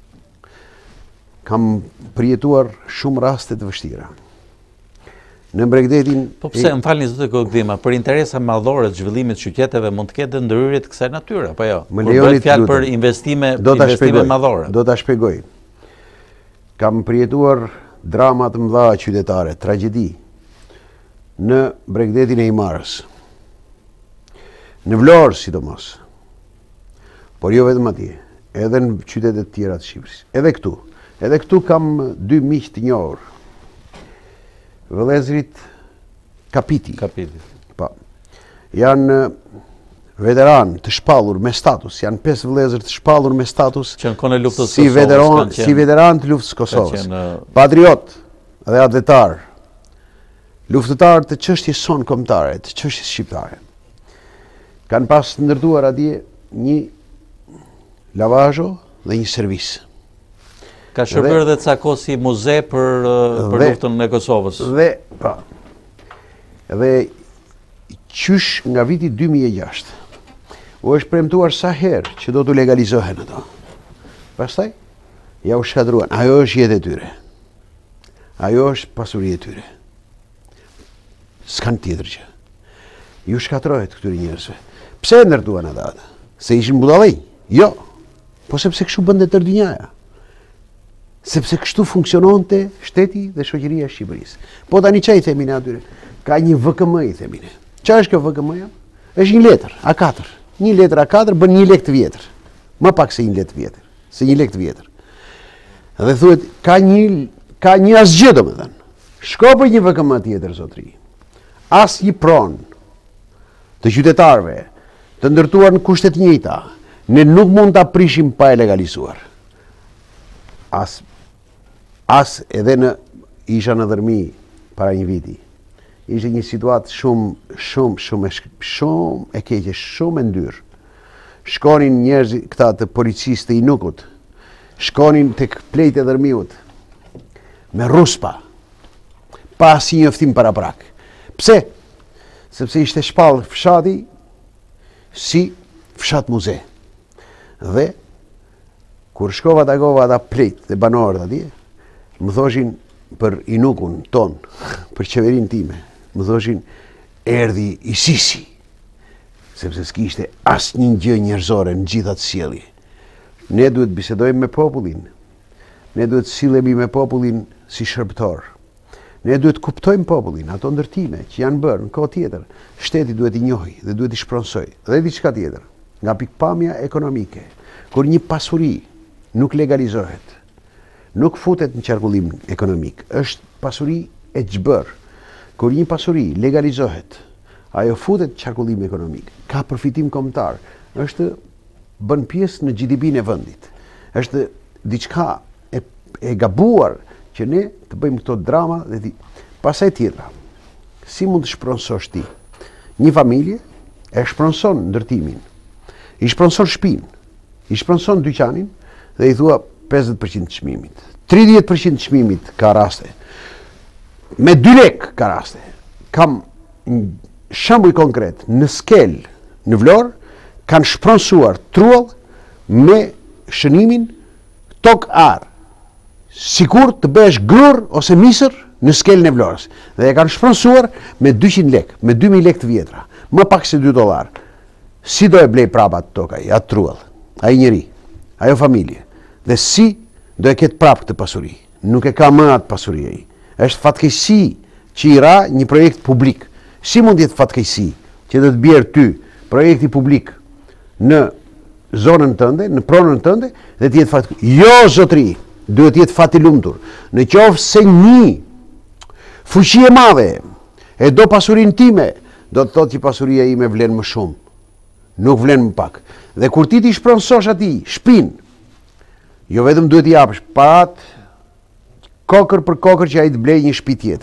Kam përjetuar shumë raste të vështira. Në Mbregdetin... Po pse, më falni zotë Kokbima, për interesa madhore të zhvillimit qyteteve mund të ketë ndërhyrje të kësaj natyre, apo jo? Më lejoni të lutem. Për investime, investime madhore. Do ta shpjegoj. Kam përjetuar drama të mëdha qytetare, tragjedi. në Bregdetin e Himarës, në Vlorë sidomos, por jo vetëm atje, edhe në qytetet tjera të Shqipërisë, edhe këtu. Edhe këtu kam dy miq të njohur, vëllezërit Kapiti. Kapiti. Po. Janë veteran të shpallur me status, janë pesë vëllezër të shpallur me status që në kohën e luftës si Kosovës, veteran, kanë qenë- si veteran të luftës Kosovës. qenë, Patriot dhe atletar, luftëtar të çështjes son kombëtare, të çështjes shqiptare. Kanë pas ndërtuar atje një lavazho dhe një servis. Ka shërbyer edhe ca kohë si muze për, uh, për Dhe- luftën e Kosovës. Dhe, pa, dhe qysh nga viti dy mijë e gjashtë, u është premtuar sa herë që do të legalizohen ato. Pastaj, ja u shkatruan. Ajo është jetë e tyre. Ajo është pasuri e tyre. S'kan tjetër që. Ju shkatrohet këtyre njerëzve. Pse e ndërtuan ata? Se ishin budallëj? Jo. Po sepse kështu bënte tërë dynjaja. Sepse kështu funksiononte shteti dhe shoqëria e Shqipërisë. Po tani çfarë i themi ne atyre? Ka një V K M i themi ne. Çfarë është kjo V K M-ja? Është një letër A katër. Një letër A katër bën një lekë të vjetër. Më pak se një lekë të vjetër, se një lekë të vjetër. Dhe thuhet ka një ka një asgjë domethënë. Shko për një V K M tjetër zotëri. As një pronë të qytetarëve të ndërtuar në kushte të njëjta, ne nuk mund ta prishim pa e legalizuar. As as edhe në isha në Dërmi para një viti. Ishte një situatë shumë shumë shumë e shk- shumë e keqe, shumë e ndyrë. Shkonin njerëz këta të policisë të Inukut, shkonin tek plejt e Dërmiut me ruspa, pa asnjë njoftim paraprak. Pse? Sepse ishte shpallë fshati si fshat muze. Dhe kur shkova takova ata plejt dhe banorët atje, më thoshin për Inukun ton, për qeverinë time, më thoshin erdhi i Sisi, sepse s'kishte asnjë gjë njerëzore në gjithë atë sjellje. Ne duhet bisedojmë me popullin. Ne duhet sillemi me popullin si shërbëtor. Ne duhet kuptojmë popullin, ato ndërtime që janë bërë në kohë tjetër. Shteti duhet i njohë dhe duhet i shpronsoj. Dhe diçka tjetër, nga pikpamja ekonomike, kur një pasuri nuk legalizohet, nuk futet në qarkullim ekonomik, është pasuri e gjbër. Kur një pasuri legalizohet, ajo futet në qarkullim ekonomik, ka përfitim kombëtar, është bën pjesë në G D P-n e vendit. Është diçka e, e gabuar që ne të bëjmë këto drama dhe ti. Pastaj tjetra, si mund të shpronsosh ti? Një familje e shpronson ndërtimin, i shpronson shtëpinë, i shpronson dyqanin dhe i thua pesëdhjetë përqind të çmimit. tridhjetë përqind të çmimit ka raste. Me dy lek ka raste. Kam një shembull konkret në Skel, në Vlorë, kanë shpronsuar truall me shënimin tok ar. Sikur të bëhesh grur ose misër në Skelën e Vlorës. Dhe e kanë shpronsuar me dyqind lek, me dy mijë lek të vjetra, më pak se dy dollar. Si do e blej prapa atë tokë ai, atë truall, ai njeri, ajo familje. Dhe si do e ketë prapë këtë pasuri? Nuk e ka më atë pasuri ai. Është fatkeqësi që i ra një projekt publik. Si mund jetë fatkeqësi që do të bjerë ty projekti publik në zonën tënde, në pronën tënde dhe të jetë fatkeqësi? Jo zotëri, duhet të jetë fat i lumtur. Në qoftë se një fuqi e madhe e do pasurinë time, do të thotë që pasuria ime vlen më shumë. Nuk vlen më pak. Dhe kur ti ti shpronsosh atij shtëpinë, jo vetëm duhet i japësh parat kokër për kokër që ai të blej një shtëpi tjetër.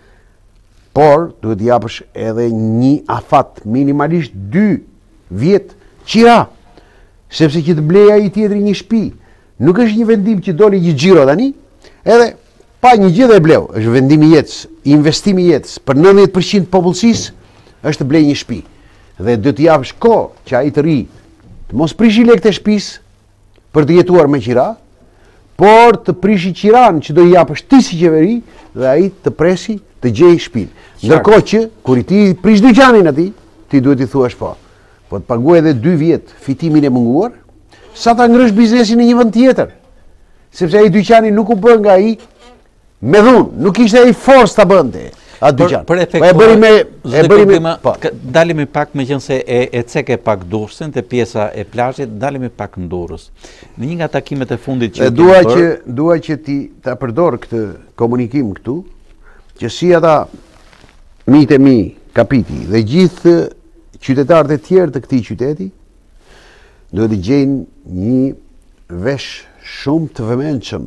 Por duhet i japësh edhe një afat, minimalisht dy vjet qira, sepse që të blej ai tjetri një shtëpi, nuk është një vendim që doli një xhiro tani, edhe pa një gjë dhe e bleu. Është vendim i jetës, investimi i jetës. Për nëntëdhjetë përqind të popullsisë është të blej një shtëpi. Dhe do t'i japësh kohë që ai të ri, të mos prishi lekët e shtëpisë për të jetuar me qira, por të prishi qiran që do i japësh ti si qeveri dhe ai të presi të gjej shtëpinë. Ndërkohë që kur i ti prish dyqanin atij, ti duhet i thuash po. Po të paguaj edhe dy vjet fitimin e munguar, sa ta ngrësh biznesin në një vend tjetër. Sepse ai dyqani nuk u bë nga ai me dhunë, nuk ishte ai forcë ta bënte. A dyqan. Për Po e bëri me e bëri me po. Dalimi pak me qenë se e e ceke pak Durrësin te pjesa e plazhit, dalimi pak në Durrës. Në një nga takimet e fundit që e dua që dua që ti ta përdor këtë komunikim këtu, që si ata mitë e mi kapiti dhe gjithë qytetarët e tjerë të këtij qyteti duhet të gjejnë një vesh shumë të vëmendshëm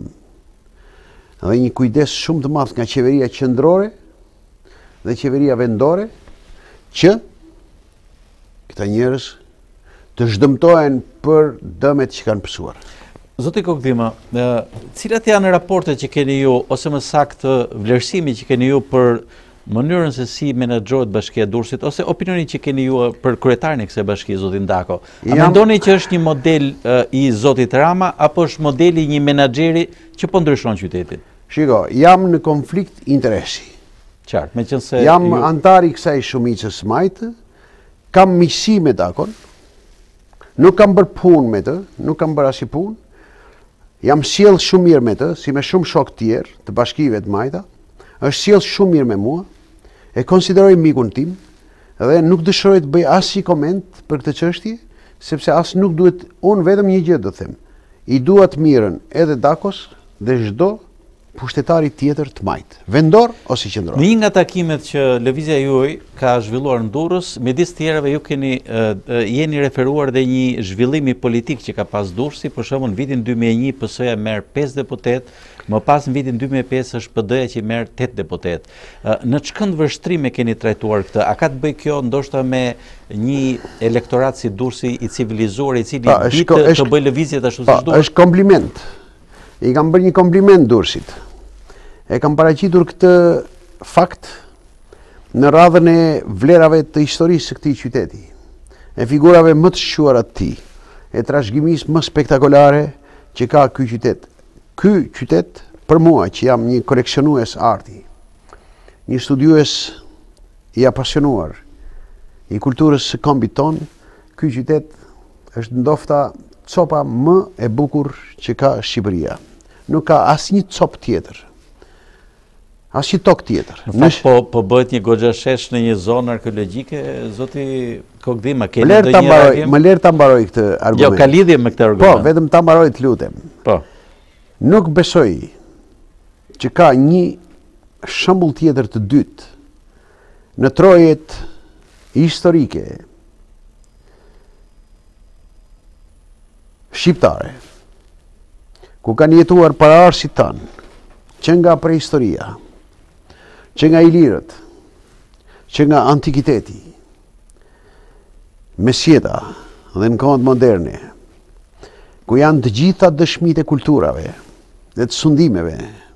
dhe një kujdes shumë të madh nga qeveria qendrore dhe qeveria vendore që këta njerëz të zhdëmtohen për dëmet që kanë pësuar. Zoti Kokdhima, cilat janë raportet që keni ju, ose më saktë vlerësimi që keni ju për mënyrën se si menaxhohet Bashkia e Durrësit, ose opinionin që keni ju për kryetarin e kësaj bashkie, zotin Ndako? A Jam... mendoni që është një model uh, i zotit Rama, apo është modeli një menaxheri që po ndryshon qytetin? Shiko, jam në konflikt interesi. Qartë, me qenë se... Jam ju... antar i kësaj shumicës majtë, kam miqësi me Dakon, nuk kam bërë punë me të, nuk kam bërë asnjë punë, jam sjell shumë mirë me të, si me shumë shok tjerë të bashkive të majta, është sjell shumë mirë me mua, e konsideroj mikun tim dhe nuk dëshiroj të bëj asnjë koment për këtë çështje, sepse as nuk duhet, unë vetëm një gjë do të them. I dua të mirën edhe Dakos dhe çdo pushtetari tjetër të majt, vendor ose qendror. Në një nga takimet që lëvizja juaj ka zhvilluar në Durrës, midis të tjerave ju keni uh, jeni referuar dhe një zhvillimi politik që ka pas Durrësi, për shembull në vitin dy mijë e një P S-ja merr pesë deputet, më pas në vitin dy mijë e pesë është P D-ja që merr tetë deputet. Uh, në ç'kënd vështrime keni trajtuar këtë? A ka të bëjë kjo ndoshta me një elektorat si Durrësi i civilizuar, i cili pa, ditë është, të bëj lëvizjet ashtu siç duhet? Është kompliment. I kam bërë një kompliment Durrësit. E kam paraqitur këtë fakt në radhën e vlerave të historisë së këtij qyteti, e figurave më të shquara të tij, e trashëgimisë më spektakolare që ka ky qytet. Ky qytet për mua që jam një koleksionues arti, një studiues i apasionuar i kulturës së kombit ton, ky qytet është ndofta copa më e bukur që ka Shqipëria. Nuk ka asnjë copë tjetër. Asnjë tokë tjetër. Në fakt po po bëhet një goxha shesh në një zonë arkeologjike, zoti Kokdhima, keni ndonjë reagim? Më lër ta mbaroj këtë argument. Jo, ka lidhje me këtë argument. Po, vetëm ta mbaroj, të lutem. Po. Nuk besoj që ka një shembull tjetër të dytë në trojet historike shqiptare, ku kanë jetuar paraardhësit tanë, që nga prehistoria, që nga ilirët, që nga antikiteti, mesjeta dhe në kohët moderne, ku janë të gjitha dëshmitë e kulturave dhe të sundimeve,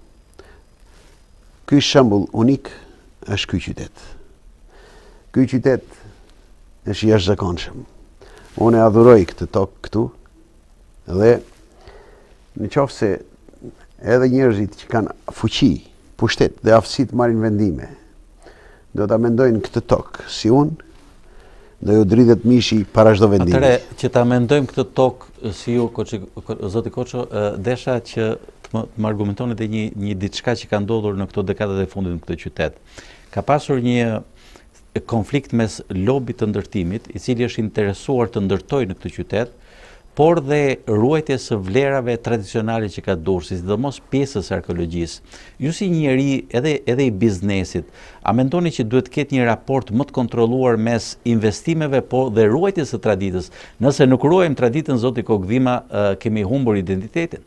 ky shembull unik është ky qytet. Ky qytet është jashtëzakonshëm. Unë e adhuroj këtë tokë këtu dhe në qoftë se edhe njerëzit që kanë fuqi, pushtet dhe aftësi të marrin vendime, do ta mendojnë këtë tokë si unë, do ju dridhet mishi para çdo vendimi. Atëre që ta mendojmë këtë tokë si ju, zoti Koço, desha që të më, të më argumentoni edhe një një diçka që ka ndodhur në këto dekadat e fundit në këtë qytet. Ka pasur një konflikt mes lobit të ndërtimit, i cili është interesuar të ndërtojë në këtë qytet, por dhe ruajtjes së vlerave tradicionale që ka Durrësi, sidomos pjesës së arkeologjisë. Ju si njeri edhe edhe i biznesit, a mendoni që duhet të ketë një raport më të kontrolluar mes investimeve po dhe ruajtjes së traditës? Nëse nuk ruajmë traditën, zoti Kokdhima, kemi humbur identitetin.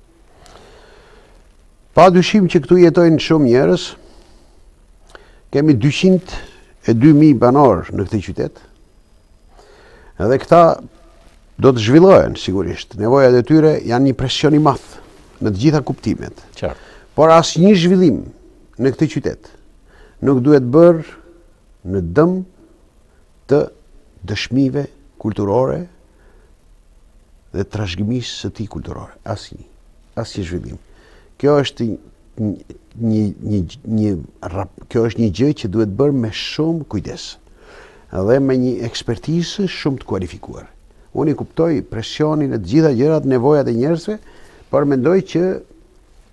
Pa dyshim që këtu jetojnë shumë njerëz. Kemi dyqind e dy mijë banor në këtë qytet. Edhe këta do të zhvillohen sigurisht. Nevojat e tyre janë një presion i madh në të gjitha kuptimet. Qartë. Por asnjë zhvillim në këtë qytet nuk duhet bërë në dëm të dëshmive kulturore dhe trashëgimisë së tij kulturore. Asnjë. Asnjë zhvillim. Kjo është një, një, një, një, kjo është një gjë që duhet bërë me shumë kujdes dhe me një ekspertizë shumë të kualifikuar. Unë i kuptoj presionin e të gjitha gjërat, nevojat e njerëzve, por mendoj që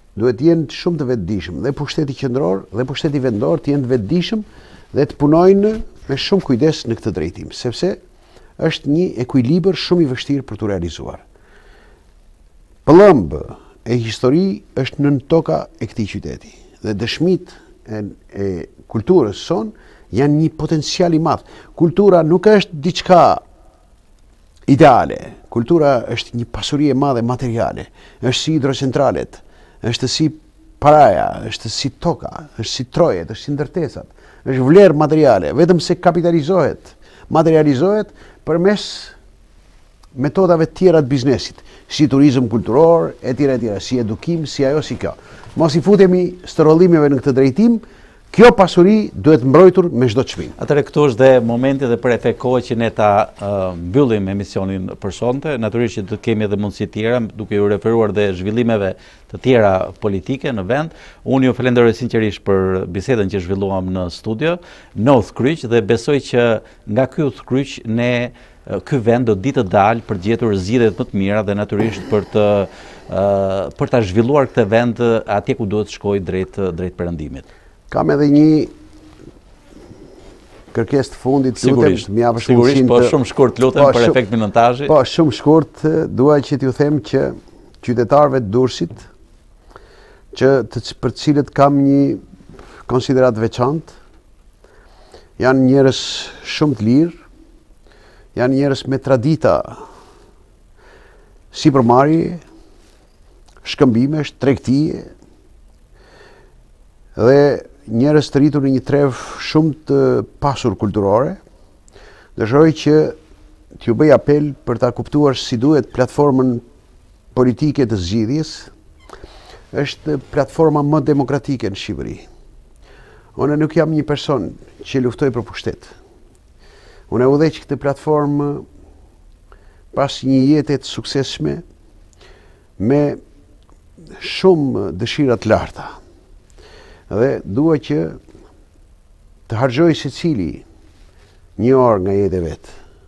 duhet të jenë shumë të vetëdijshëm, dhe pushteti qendror dhe pushteti vendor të jenë të vetëdijshëm dhe të punojnë me shumë kujdes në këtë drejtim, sepse është një ekuilibër shumë i vështirë për të realizuar. Pëllëmbë e histori është nën toka e këtij qyteti dhe dëshmit e, e kulturës son janë një potencial i madh. Kultura nuk është diçka ideale, kultura është një pasuri e madhe materiale, është si hidrocentralet, është si paraja, është si toka, është si trojet, është si ndërtesat, është vlerë materiale, vetëm se kapitalizohet, materializohet përmes metodave tjera të biznesit, si turizëm kulturor, e tjera e tjera, si edukim, si ajo, si kjo. Mos i futemi stërollimeve në këtë drejtim, kjo pasuri duhet mbrojtur me çdo çmim. Atëherë këtu është dhe momenti dhe për efekt kohë që ne ta uh, mbyllim emisionin për sonte. Natyrisht që do të kemi edhe mundësi tjera, duke u referuar dhe zhvillimeve të tjera politike në vend. Unë ju falenderoj sinqerisht për bisedën që zhvilluam në studio, në Uthkryq, dhe besoj që nga ky Uthkryq ne ky vend do ditë të dalë për gjetur zgjidhjet më të mira dhe natyrisht për të uh, për ta zhvilluar këtë vend atje ku duhet të shkojë drejt drejt perëndimit. Kam edhe një kërkesë të fundit, sigurisht, lutem, më japësh sigurisht, po shumë shkurt lutem për efekt minutazhi. Po shumë shkurt, dua që t'ju them që qytetarëve të Durrësit, që të, për të cilët kam një konsiderat veçantë, janë njerëz shumë të lirë, janë njerëz me tradita sipërmarrje, shkëmbimesh, tregtie, dhe njerëz të rritur në një trev shumë të pasur kulturore. Dëshiroj që t'ju bëj apel për ta kuptuar si duhet platformën politike të zgjidhjes. Është platforma më demokratike në Shqipëri. Unë nuk jam një person që luftoj për pushtet. Unë e udhëheq këtë platformë pas një jete të suksesshme me shumë dëshira të larta. Dhe dua që të harxoj secili një orë nga jeta e vet.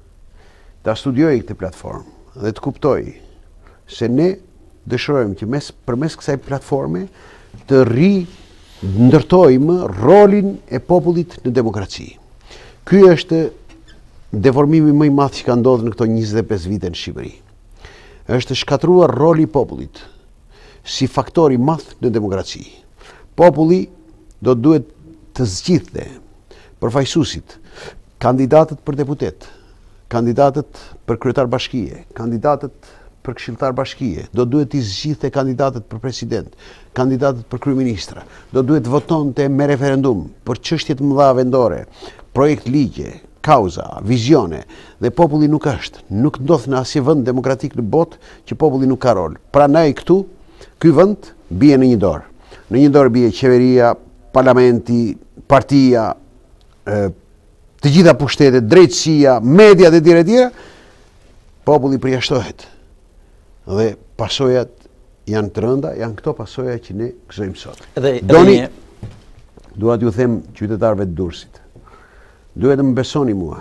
Ta studioj këtë platformë dhe të kuptoj se ne dëshirojmë që mes përmes kësaj platforme të ri-ndërtojmë rolin e popullit në demokraci. Ky është deformimi më i madh që ka ndodhur në këto njëzet e pesë vite në Shqipëri. Është shkatruar roli i popullit si faktor i madh në demokraci. Populli do duhet të zgjidhte përfaqësuesit, kandidatët për deputet, kandidatët për kryetar bashkie, kandidatët për këshilltar bashkie, do duhet të zgjidhte kandidatët për president, kandidatët për kryeministra, do duhet votonte me referendum për çështje të mëdha vendore, projekt ligje, kauza, vizione, dhe populli nuk është, nuk ndodh në asnjë vend demokratik në botë që populli nuk ka rol. Prandaj këtu, ky vend bie në një dorë. Në një dorë bie qeveria, parlamenti, partia, e, të gjitha pushtetet, drejtësia, media dhe tjera tjera, populli përjashtohet. Dhe pasojat janë të rënda, janë këto pasoja që ne gëzojmë sot. Edhe, Doni, edhe... dua t'ju them qytetarëve të Durrësit, duhet të më besoni mua,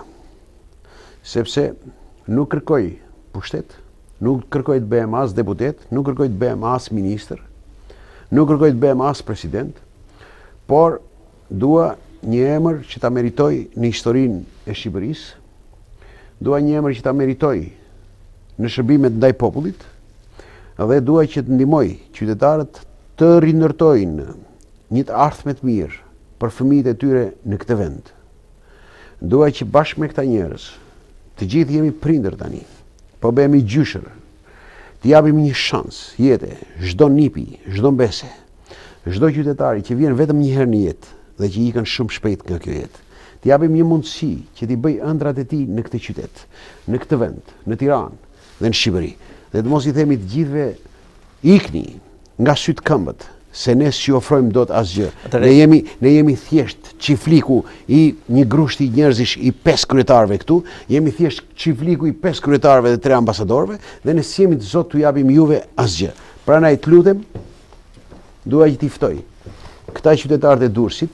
sepse nuk kërkoj pushtet, nuk kërkoj të bëhem as deputet, nuk kërkoj të bëhem as ministër, nuk kërkoj të bëhem as president, por dua një emër që ta meritoj në historinë e Shqipërisë, dua një emër që ta meritoj në shërbimet ndaj popullit, dhe dua që të ndihmoj qytetarët të rindërtojnë një të ardhme të mirë për fëmijët e tyre në këtë vend. Dua që bashkë me këta njerëz, të gjithë jemi prindër tani, po bëhemi gjyshër, të japim një shans jete, çdo nipi, çdo mbese, çdo qytetari që vjen vetëm një herë në jetë dhe që ikën shumë shpejt nga kjo jetë. Të japim një mundësi që t'i bëj ëndrat e tij në këtë qytet, në këtë vend, në Tiranë dhe në Shqipëri. Dhe të mos i themi të gjithëve ikni nga syt këmbët, se ne si ofrojmë dot asgjë. Ne jemi ne jemi thjesht çifliku i një grushti njerëzish i pesë kryetarëve këtu, jemi thjesht çifliku i pesë kryetarëve dhe tre ambasadorëve, dhe ne si jemi të zot t'u japim juve asgjë. Prandaj të lutem, dua që t'i ftoj këta qytetarët e Durrësit,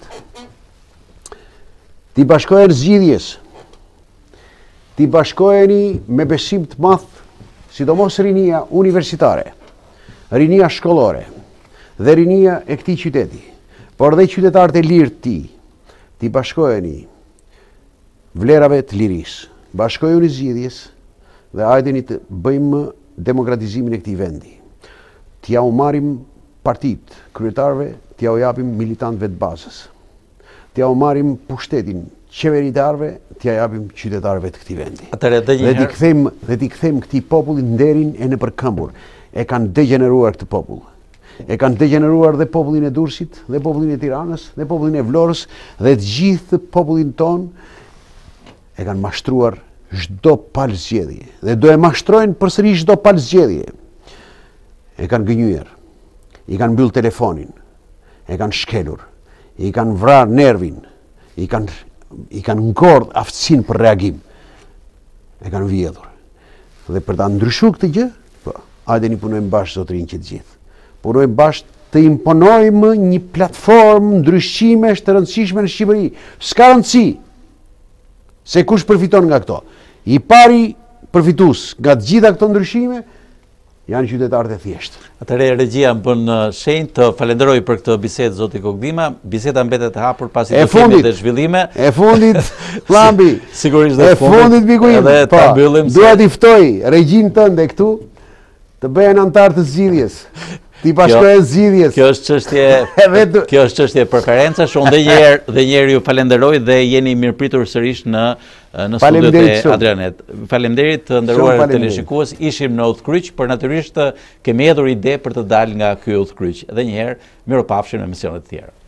t'i bashkohen zgjidhjes, t'i bashkoheni me besim të madh, sidomos rinia universitare, rinia shkollore, dhe rinia e këtij qyteti, por dhe qytetarët e lirë të tij, t'i bashkoheni vlerave të lirisë, bashkohuni zgjidhjes dhe hajdeni të bëjmë demokratizimin e këtij vendi. T'ja u marrim partit, kryetarëve, t'ja u japim militantëve të bazës. T'ja u marrim pushtetin qeveritarëve, t'ja japim qytetarëve të këtij vendi. Atëherë edhe një Dhe t'i kthejmë dhe t'i kthejmë këtij populli nderin e nëpërkëmbur. E kanë degeneruar këtë popull. E kanë degeneruar dhe popullin e Durrësit, dhe popullin e Tiranës, dhe popullin e Vlorës, dhe të gjithë popullin ton e kanë mashtruar çdo palë zgjedhje. Dhe do e mashtrojnë përsëri çdo palë zgjedhje. E kanë gënjur, i kanë mbyll telefonin, e kanë shkelur, i kanë vrarë nervin, i kanë i kanë ngordh aftësinë për reagim. E kanë vjedhur. Dhe për ta ndryshuar këtë gjë, po, hajde ni punojmë bashkë zotërinë që të gjithë. Punojmë bashkë të imponojmë një platformë ndryshimesh të rëndësishme në Shqipëri. S'ka rëndësi se kush përfiton nga këto. I pari përfitues nga të gjitha këto ndryshime janë qytetarët e thjeshtë. Atëherë regjia më bën shenjë të falenderoj për këtë bisedë zoti Kokdima. Biseda mbetet e hapur pasi të kemi dhe zhvillime. E fundit, Llambi. Sigurisht dhe e fundit mikuim. Edhe ta mbyllim. Dua t'i ftoj regjinë tënde këtu të bëhen antar të zgjidhjes. Ti bashkohen zgjidhjes. Kjo është çështje kjo është çështje preferencash. Unë dhe një herë dhe një herë ju falenderoj dhe jeni mirëpritur sërish në në studiot e Adrianet. Faleminderit të nderuar teleshikues. Ishim në Udhkryq, por natyrisht kemi hedhur ide për të dalë nga ky Udhkryq. Edhe një herë, mirupafshim në emisionet të tjera.